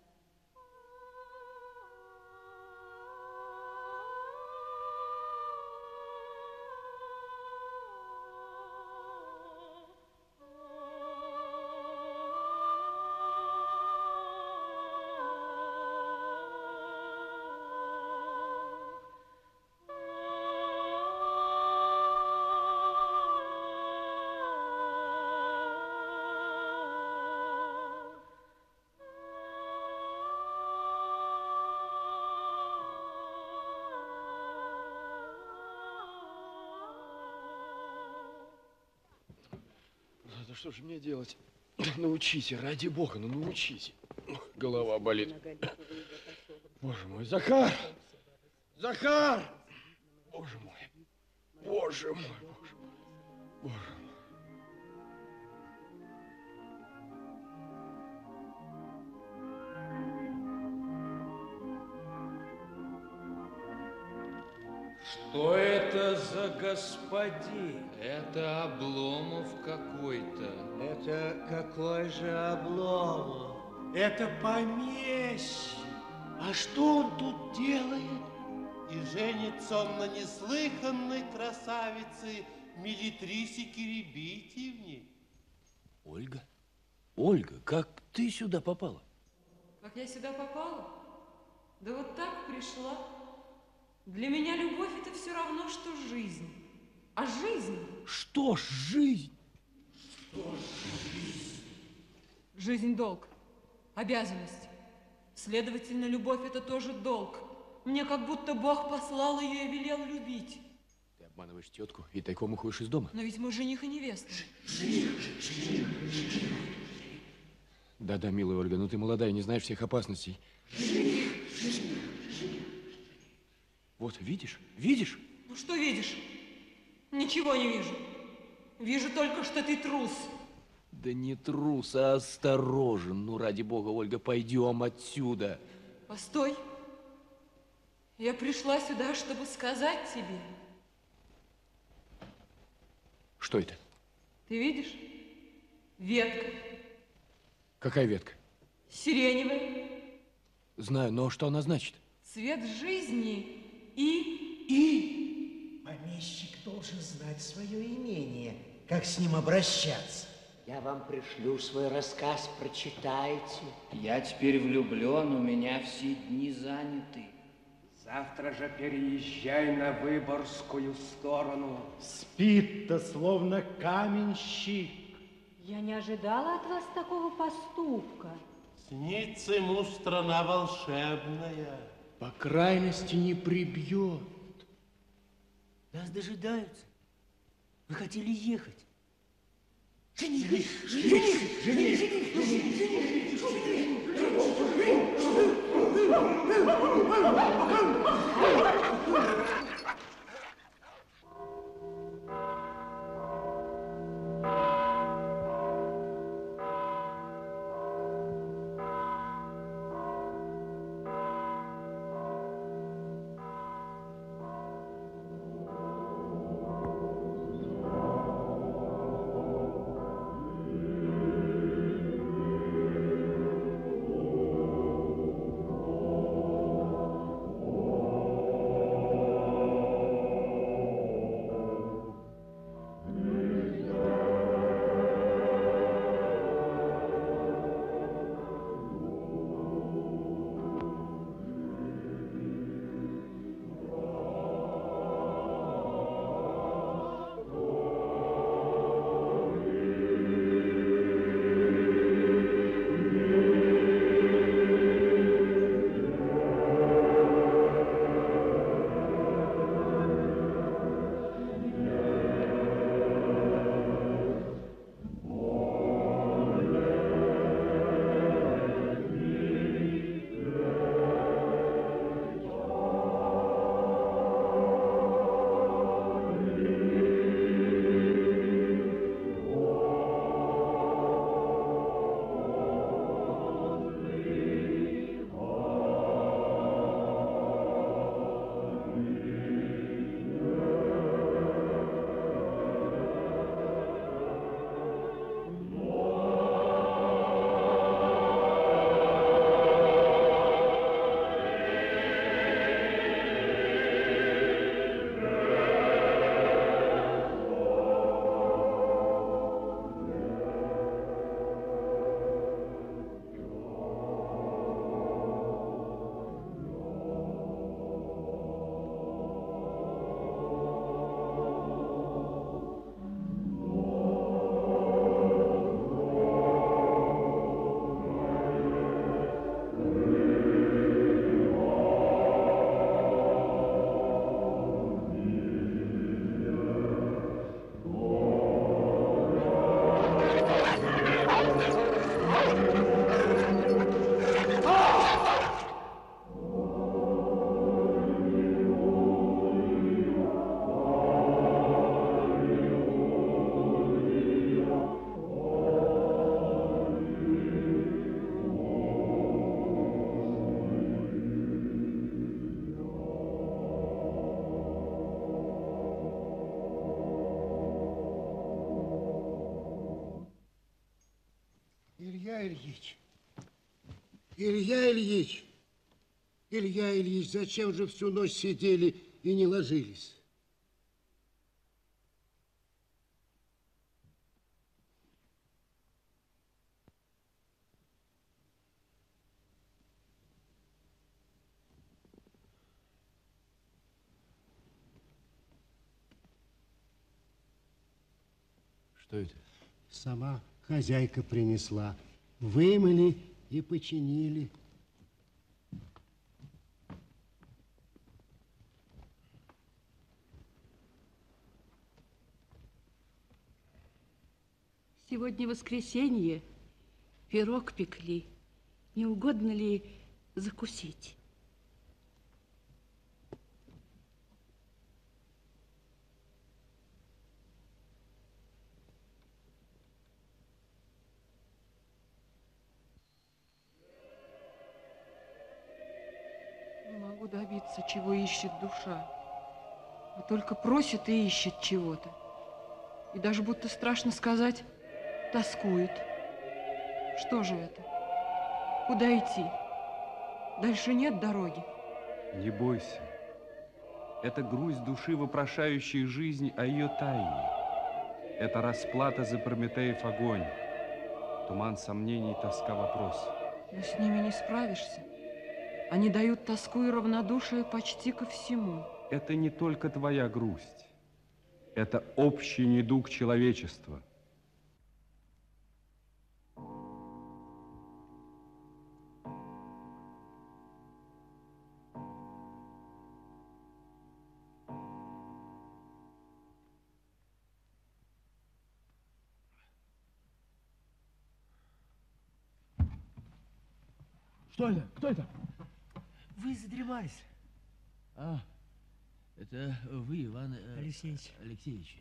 Да что же мне делать? Научите, ради бога, ну научите. Голова болит. Боже мой, Захар! Захар! Боже мой, боже мой, боже мой, боже мой. Что это за господин? Это Обломов какой-то. Это какой же Обломов? Это помещик. А что он тут делает? И женится он на неслыханной красавице Милитрисе Кирибитьевне. Ольга? Ольга, как ты сюда попала? Как я сюда попала? Да вот так пришла. Для меня любовь – это все равно, что жизнь. А жизнь? Что ж жизнь? Что ж жизнь? Жизнь – долг, обязанность. Следовательно, любовь – это тоже долг. Мне как будто Бог послал ее и велел любить. Ты обманываешь тетку и тайком уходишь из дома. Но ведь мы жених и невеста. Жених, жених, жених. Да-да, милая Ольга, ну ты молодая, не знаешь всех опасностей. Жених, жених. Вот, видишь? Видишь? Ну, что видишь? Ничего не вижу. Вижу только, что ты трус. Да не трус, а осторожен. Ну, ради бога, Ольга, пойдем отсюда. Постой. Я пришла сюда, чтобы сказать тебе. Что это? Ты видишь? Ветка. Какая ветка? Сиреневая. Знаю, но что она значит? Цвет жизни и... И помещик должен знать свое имение, как с ним обращаться. Я вам пришлю свой рассказ, прочитайте. Я теперь влюблен, у меня все дни заняты. Завтра же переезжай на Выборгскую сторону. Спит-то, словно каменщик. Я не ожидала от вас такого поступка. Снится ему страна волшебная. По крайности не прибьет. Нас дожидаются. Вы хотели ехать. Жених! Жених! Жених! Жених! Илья Ильич, Илья Ильич, Илья Ильич, зачем же всю ночь сидели и не ложились? Что это? Сама хозяйка принесла. Вымыли и починили. Сегодня воскресенье, пирог пекли. Не угодно ли закусить? Не могу добиться, чего ищет душа. Но только просит и ищет чего-то. И даже будто страшно сказать, тоскует. Что же это? Куда идти? Дальше нет дороги. Не бойся. Это грусть души, вопрошающей жизнь о ее тайне. Это расплата за Прометеев огонь. Туман сомнений, тоска вопросов. Но с ними не справишься. Они дают тоску и равнодушие почти ко всему. Это не только твоя грусть. Это общий недуг человечества. Что это? Кто это? Вы задремались. А, это вы, Иван э, Алексеевич. Алексеевич.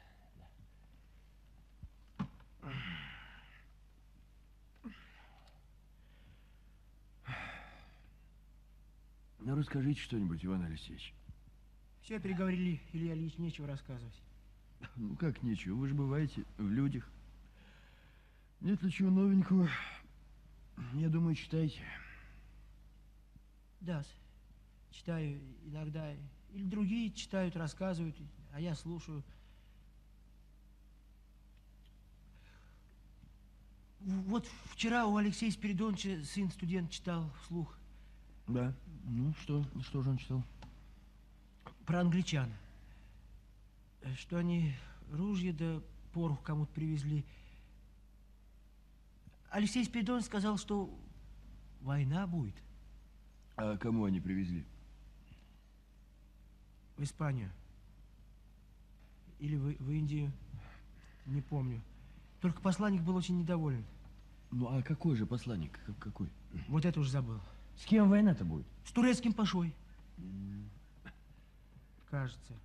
Ну, расскажите что-нибудь, Иван Алексеевич. Все переговорили, Илья Ильич, нечего рассказывать. Ну, как нечего, вы же бываете в людях. Нет ли чего новенького? Я думаю, читайте. Да, читаю иногда. Или другие читают, рассказывают, а я слушаю. Вот вчера у Алексея Спиридоновича сын студент читал вслух. Да? Ну, что? Что же он читал? Про англичан. Что они ружья да порох кому-то привезли. Алексей Спиридонович сказал, что война будет. А кому они привезли? В Испанию. Или в, в Индию. Не помню. Только посланник был очень недоволен. Ну, а какой же посланник? Какой? Вот это уже забыл. С кем война-то будет? С турецким пашой. Кажется.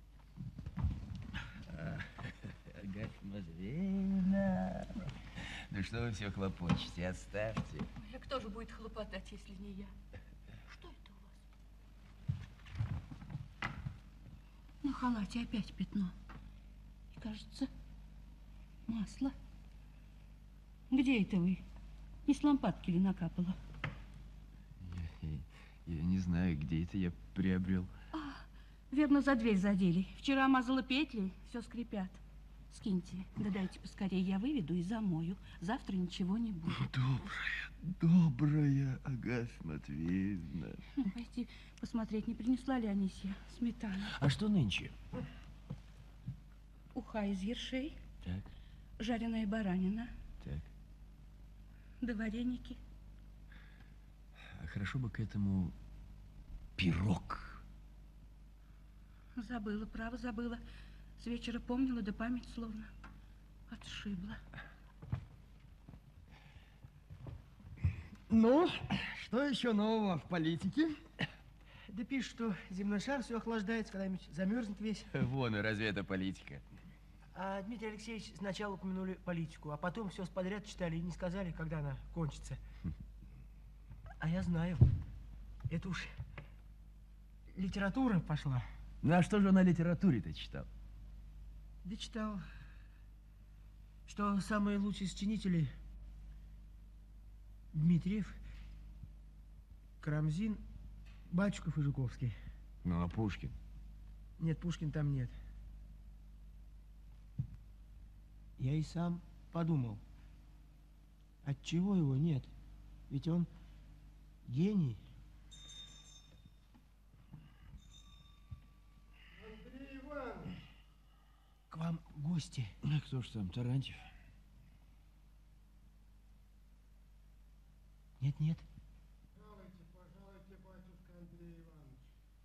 Агафья Матвеевна, ну что вы все хлопочете, оставьте. А кто же будет хлопотать, если не я? Что это у вас? На халате опять пятно. И, кажется, масло. Где это вы? Не с лампадки ли накапало? Я, я, я не знаю, где это я приобрел. А, верно, за дверь задели. Вчера мазала петли, все скрипят. Скиньте, да дайте поскорее, я выведу и замою. Завтра ничего не будет. Добрая, добрая Агафья Матвеевна. Ну, пойти посмотреть, не принесла ли Анисья сметану. А что нынче? Уха из ершей. Так. Жареная баранина. Так. Да вареники. А хорошо бы к этому пирог. Забыла, право забыла. С вечера помнила, да память словно отшибла. Ну, что еще нового в политике? Да пишут, что земной шар все охлаждается, когда-нибудь замерзнет весь. Вон, и разве это политика? А Дмитрий Алексеевич сначала упомянули политику, а потом все подряд читали и не сказали, когда она кончится. А я знаю, это уж литература пошла. Ну, а что же он о литературе-то читал? Да читал, что самые лучшие сочинители Дмитриев, Карамзин, Батюшков и Жуковский. Ну, а Пушкин? Нет, Пушкин там нет. Я и сам подумал, отчего его нет? Ведь он гений. Андрей Иванович! К вам гости. А кто ж там, Тарантьев? Нет, нет. Пожалуйте, пожалуйте, батюшка Андрей Иванович.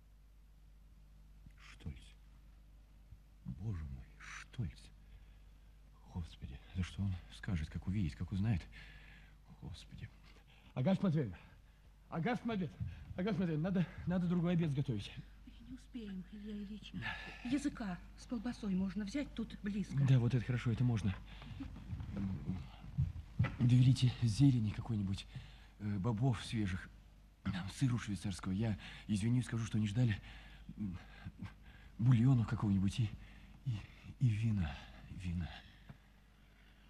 Штольц. Боже мой, Штольц. Господи, да что он скажет, как увидит, как узнает? Господи. Агафья Матвеевна, Агафья Матвеевна, Агафья Матвеевна, надо, надо другой обед сготовить. Не успеем, Илья Ильич. Языка с колбасой можно взять тут близко. Да, вот это хорошо, это можно. Довелите зелени какой-нибудь, э, бобов свежих, сыру швейцарского. Я извинюсь, скажу, что не ждали. Бульону какого-нибудь и, и, и вина, вина.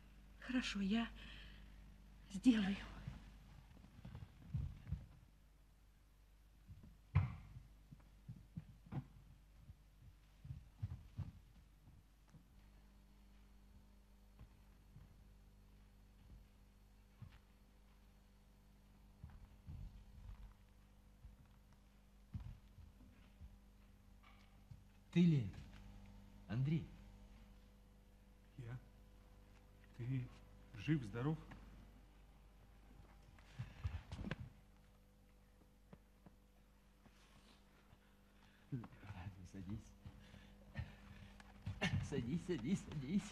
Хорошо, я сделаю. Ты ли это? Андрей? Я? Ты жив-здоров? Садись. Садись, садись, садись.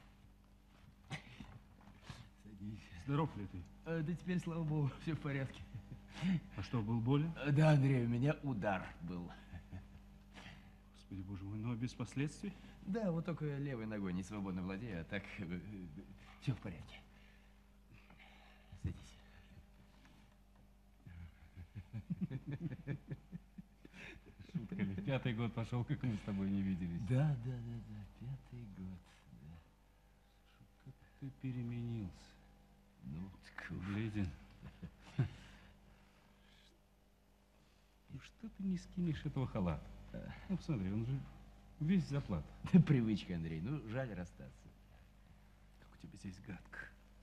Садись. Здоров ли ты? А, да теперь, слава богу, все в порядке. А что, был болен? Да, Андрей, у меня удар был. Господи, боже мой, но без последствий? Да, вот только левой ногой не свободно владею, а так все в порядке. Садись. Шутка ли? Пятый год пошел, как мы с тобой не виделись. Да, да, да, да, пятый год, да. Как ты переменился. Ну, так уж. Бледен. Ну что ты не скинешь этого халата? Ну, посмотри, он же весь заплат. Да привычка, Андрей, ну, жаль расстаться. Как у тебя здесь гадко.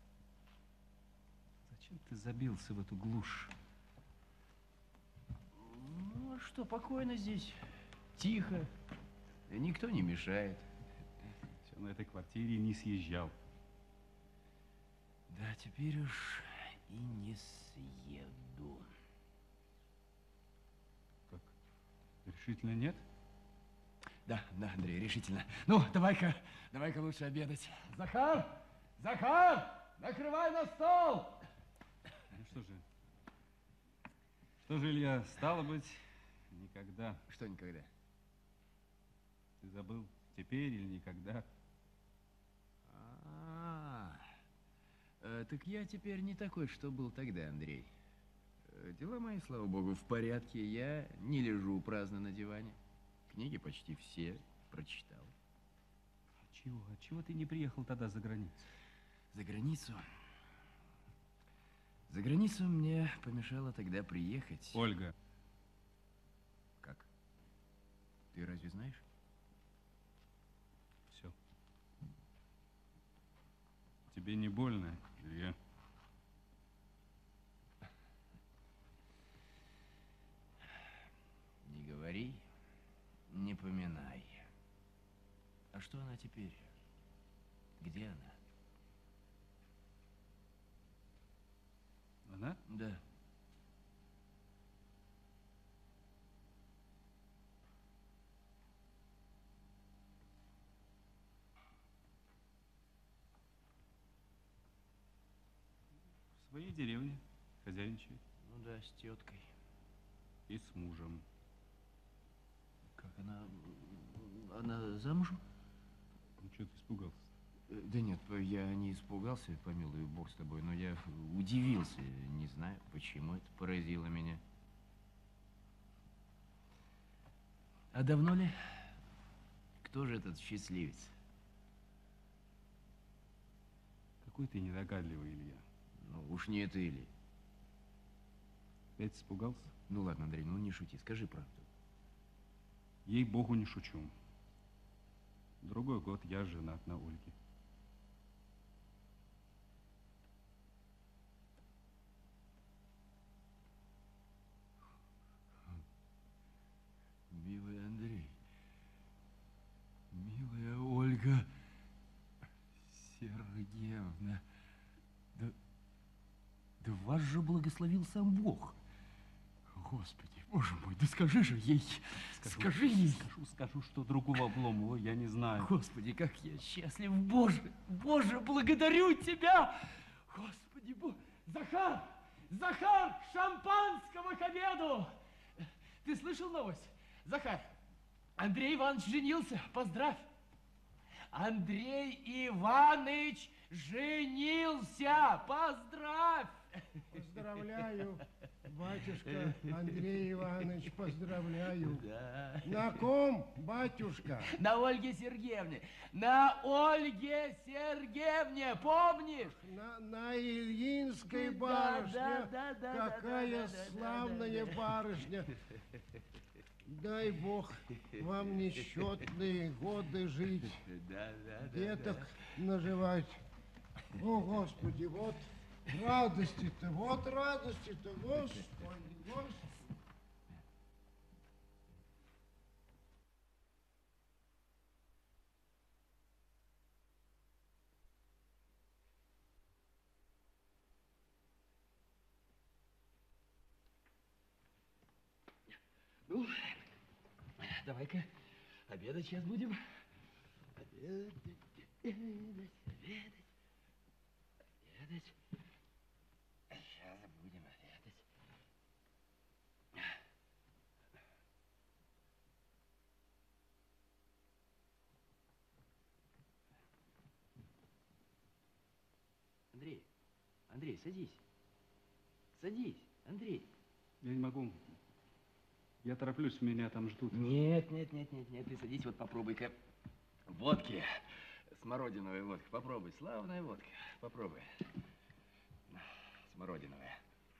Зачем ты забился в эту глушь? Ну, а что, покойно здесь, тихо, никто не мешает. Все на этой квартире не съезжал. Да, теперь уж и не съеду. Как? Решительно нет? Да, да, Андрей, решительно. Ну, давай-ка, давай-ка лучше обедать. Захар! Захар! Накрывай на стол! Ну что же, что же, Илья, стало быть, никогда. Что никогда? Ты забыл, теперь или никогда? А, -а, -а. Так я теперь не такой, что был тогда, Андрей. Дела мои, слава богу, в порядке. Я не лежу праздно на диване. Книги почти все прочитал. А чего? А чего ты не приехал тогда за границу? За границу? За границу мне помешало тогда приехать. Ольга. Как? Ты разве знаешь? Все. Тебе не больно, Илья? Не говори, не поминай. А что она теперь? Где она? Она? Да. В своей деревне хозяйничает. Ну да, с теткой. И с мужем. Как она... Она замужем? Ну, что ты испугался? Да нет, я не испугался, помилуй бог с тобой, но я удивился, не знаю, почему это поразило меня. А давно ли? Кто же этот счастливец? Какой ты недогадливый, Илья. Ну, уж не это или. Опять испугался? Ну ладно, Андрей, ну не шути, скажи правду. Ей-богу, не шучу. Другой год я женат на Ольге. Милый Андрей, милая Ольга Сергеевна, да, да вас же благословил сам Бог. Господи, боже мой, да скажи же ей, скажу, скажи ей. Скажу, скажу, что другого Обломова я не знаю. Господи, как я счастлив, Боже, Боже, благодарю тебя. Господи, Боже. Захар, Захар, шампанского к обеду. Ты слышал новость? Захар, Андрей Иванович женился, поздравь. Андрей Иванович женился, поздравь. Поздравляю, батюшка Андрей Иванович, поздравляю. Да. На ком, батюшка? На Ольге Сергеевне. На Ольге Сергеевне, помнишь? На, на Ильинской Да, барышне. да, да, да, Какая да, да, да, славная да, да. барышня. Дай Бог вам несчетные годы жить, Да, да, да, деток да. наживать. О, Господи, вот радости-то, вот радости-то, Господи, Господи. Ну, давай-ка обедать сейчас будем. Обедать, обедать, обедать, обедать. Сейчас будем обедать. Андрей, Андрей, садись. Садись, Андрей. Я не могу. Я тороплюсь, меня там ждут. Нет, нет, нет, нет, нет, ты садись, вот попробуй-ка водки. Смородиновая водка, попробуй. Славная водка, попробуй. Смородиновая.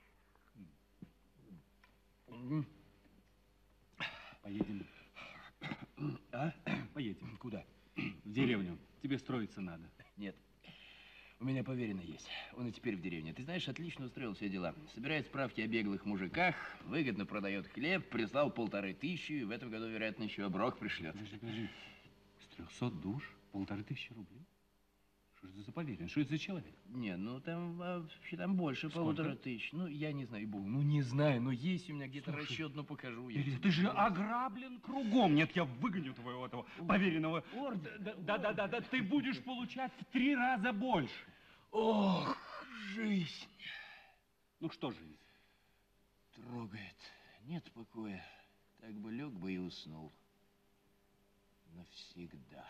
Поедем. А? Поедем. Куда? В деревню. Тебе строиться надо. Нет. У меня поверенный есть. Он и теперь в деревне. Ты знаешь, отлично устроил все дела. Собирает справки о беглых мужиках, выгодно продает хлеб, прислал полторы тысячи, и в этом году, вероятно, еще оброк пришлет. Подожди, подожди. С трехсот душ? Полторы тысячи рублей? Что это за поверенный? Что это за человек? Не, ну там вообще там больше Сколько? полутора тысяч. Ну, я не знаю, богу, ну не знаю, но есть у меня где-то Слушай, расчет, ну покажу я. Илья, ты же ограблен кругом. Нет, я выгоню твоего этого поверенного. Да, да, да, да, да, ты будешь получать в три раза больше. Ох, жизнь. Ну что жизнь? Трогает. Нет покоя. Так бы лег бы и уснул. Навсегда.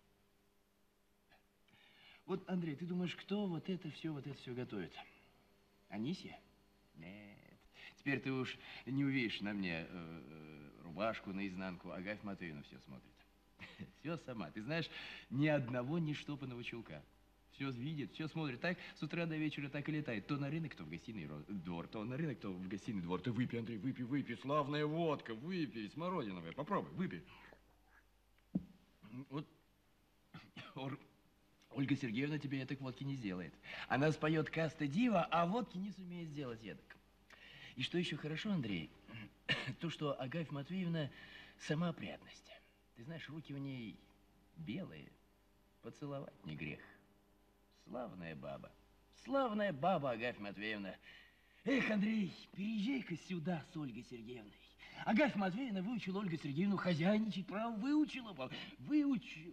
Вот, Андрей, ты думаешь, кто вот это все, вот это все готовит? Анисья? Нет. Теперь ты уж не увидишь на мне э, рубашку наизнанку, Агафья Матвеевна все смотрит. Все сама. Ты знаешь, ни одного нештопанного чулка. Все видит, все смотрит. Так с утра до вечера так и летает. То на рынок, то в гостиный двор, то на рынок, то в гостиный двор. Ты выпей, Андрей, выпей, выпей. Славная водка, выпей, смородиновая. Попробуй, выпей. Вот Ольга Сергеевна тебе этой водки не сделает. Она споет «Каста дива», а водки не сумеет сделать эдак. И что еще хорошо, Андрей, то, что Агафья Матвеевна сама опрятность. Ты знаешь, руки у ней белые, поцеловать не грех. Славная баба. Славная баба, Агафья Матвеевна. Эх, Андрей, переезжай-ка сюда с Ольгой Сергеевной. Агафья Матвеевна выучила Ольгу Сергеевну хозяйничать, право, выучила бы. Выучила.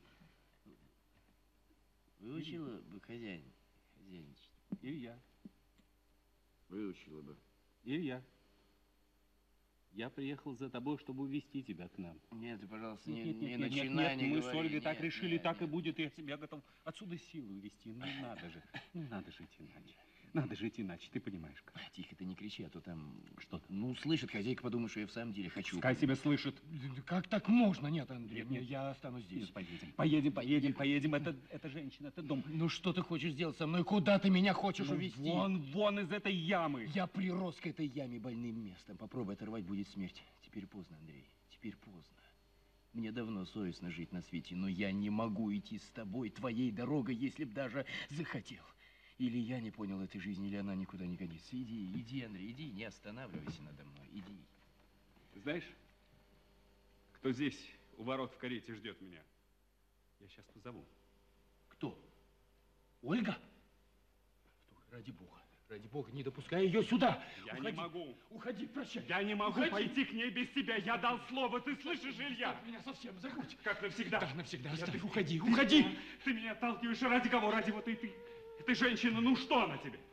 Выучила бы хозяин, хозяйничать. И я. Выучила бы. И я. Я приехал за тобой, чтобы увезти тебя к нам. Нет, ты, пожалуйста, не, Нет, не нет, нет, начинай, нет, не мы говори. с Ольгой Нет, так решили, нет, так нет. и будет. Я тебя готов отсюда силой увезти. Ну, надо же. Ну, надо жить иначе. Надо жить иначе, ты понимаешь. Как. Тихо, ты не кричи, а то там... Что-то. Ну, слышит хозяйка, подумает, что я в самом деле хочу. Пускай себя слышит. Как так можно? Нет, Андрей, Нет, нет, нет. я останусь здесь. Нет, поедем. Поедем, поедем, поедем. Это, это женщина, это дом. Ну, что ты хочешь сделать со мной? Куда ты меня хочешь Ну, увезти? Вон, вон из этой ямы. Я прирос к этой яме больным местом. Попробуй оторвать, будет смерть. Теперь поздно, Андрей, теперь поздно. Мне давно совестно жить на свете, но я не могу идти с тобой твоей дорогой, если б даже захотел. Или я не понял этой жизни, или она никуда не годится. Иди, иди, Андрей, иди, не останавливайся надо мной, иди. Знаешь, кто здесь у ворот в карете ждет меня? Я сейчас позову. Кто? Ольга? Ради бога, ради бога, не допускай ее сюда. Я Уходи. не могу. Уходи, прощай. Я не могу Уходи. пойти к ней без тебя. Я дал слово, ты слышишь, Илья? Оставь меня совсем, забудь. Как навсегда? Да, навсегда Я- оставь. ты- Уходи, ты уходи. меня- Ты меня отталкиваешь ради кого? Ради вот этой, этой женщины. Ну что она тебе?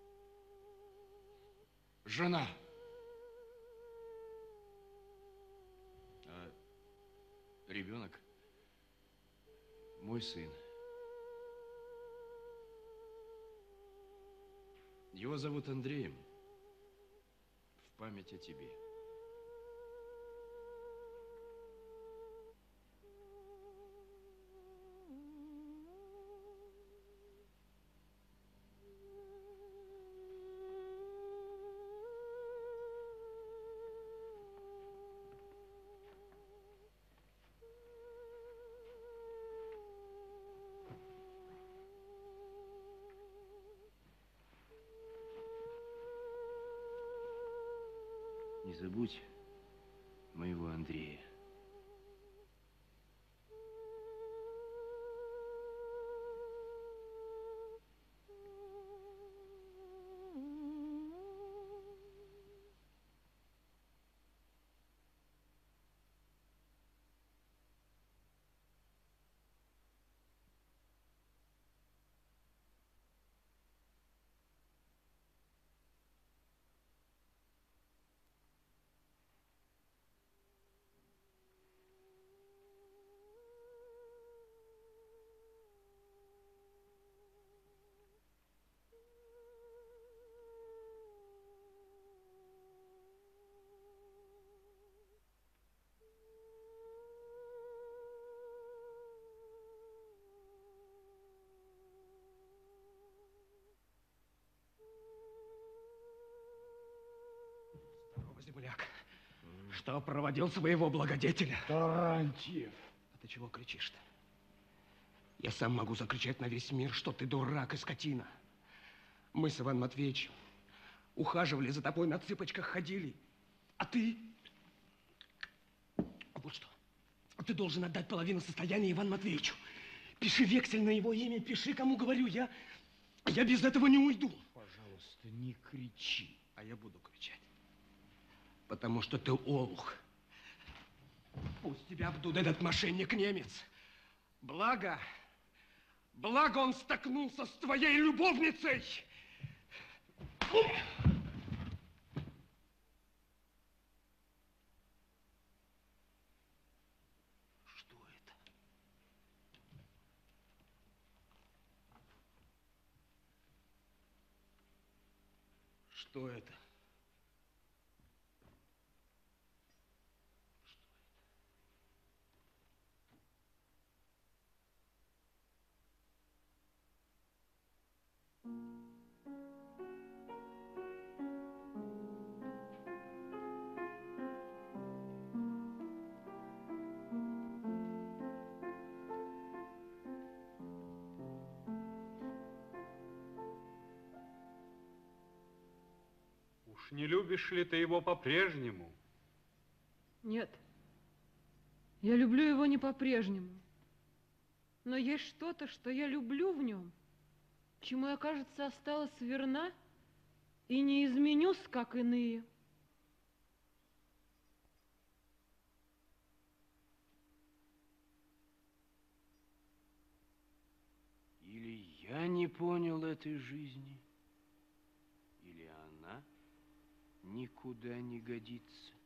Жена. А ребенок? Мой сын. Его зовут Андреем. В память о тебе. Не забудь моего Андрея. земляк, что проводил своего благодетеля. Тарантьев. А ты чего кричишь-то? Я сам могу закричать на весь мир, что ты дурак и скотина. Мы с Иваном Матвеевичем ухаживали за тобой, на цыпочках ходили. А ты... Вот что. Ты должен отдать половину состояния Ивану Матвеевичу. Пиши вексель на его имя, пиши, кому говорю. Я, я без этого не уйду. Пожалуйста, не кричи. А я буду кричать. Потому что ты олух. Пусть тебя обдуд этот мошенник-немец. Благо, благо он столкнулся с твоей любовницей. Что это? Что это? Уж не любишь ли ты его по-прежнему? Нет, я люблю его не по-прежнему. Но есть что-то, что я люблю в нем, чему я, кажется, осталась верна и не изменюсь, как иные. Или я не понял этой жизни, или она никуда не годится.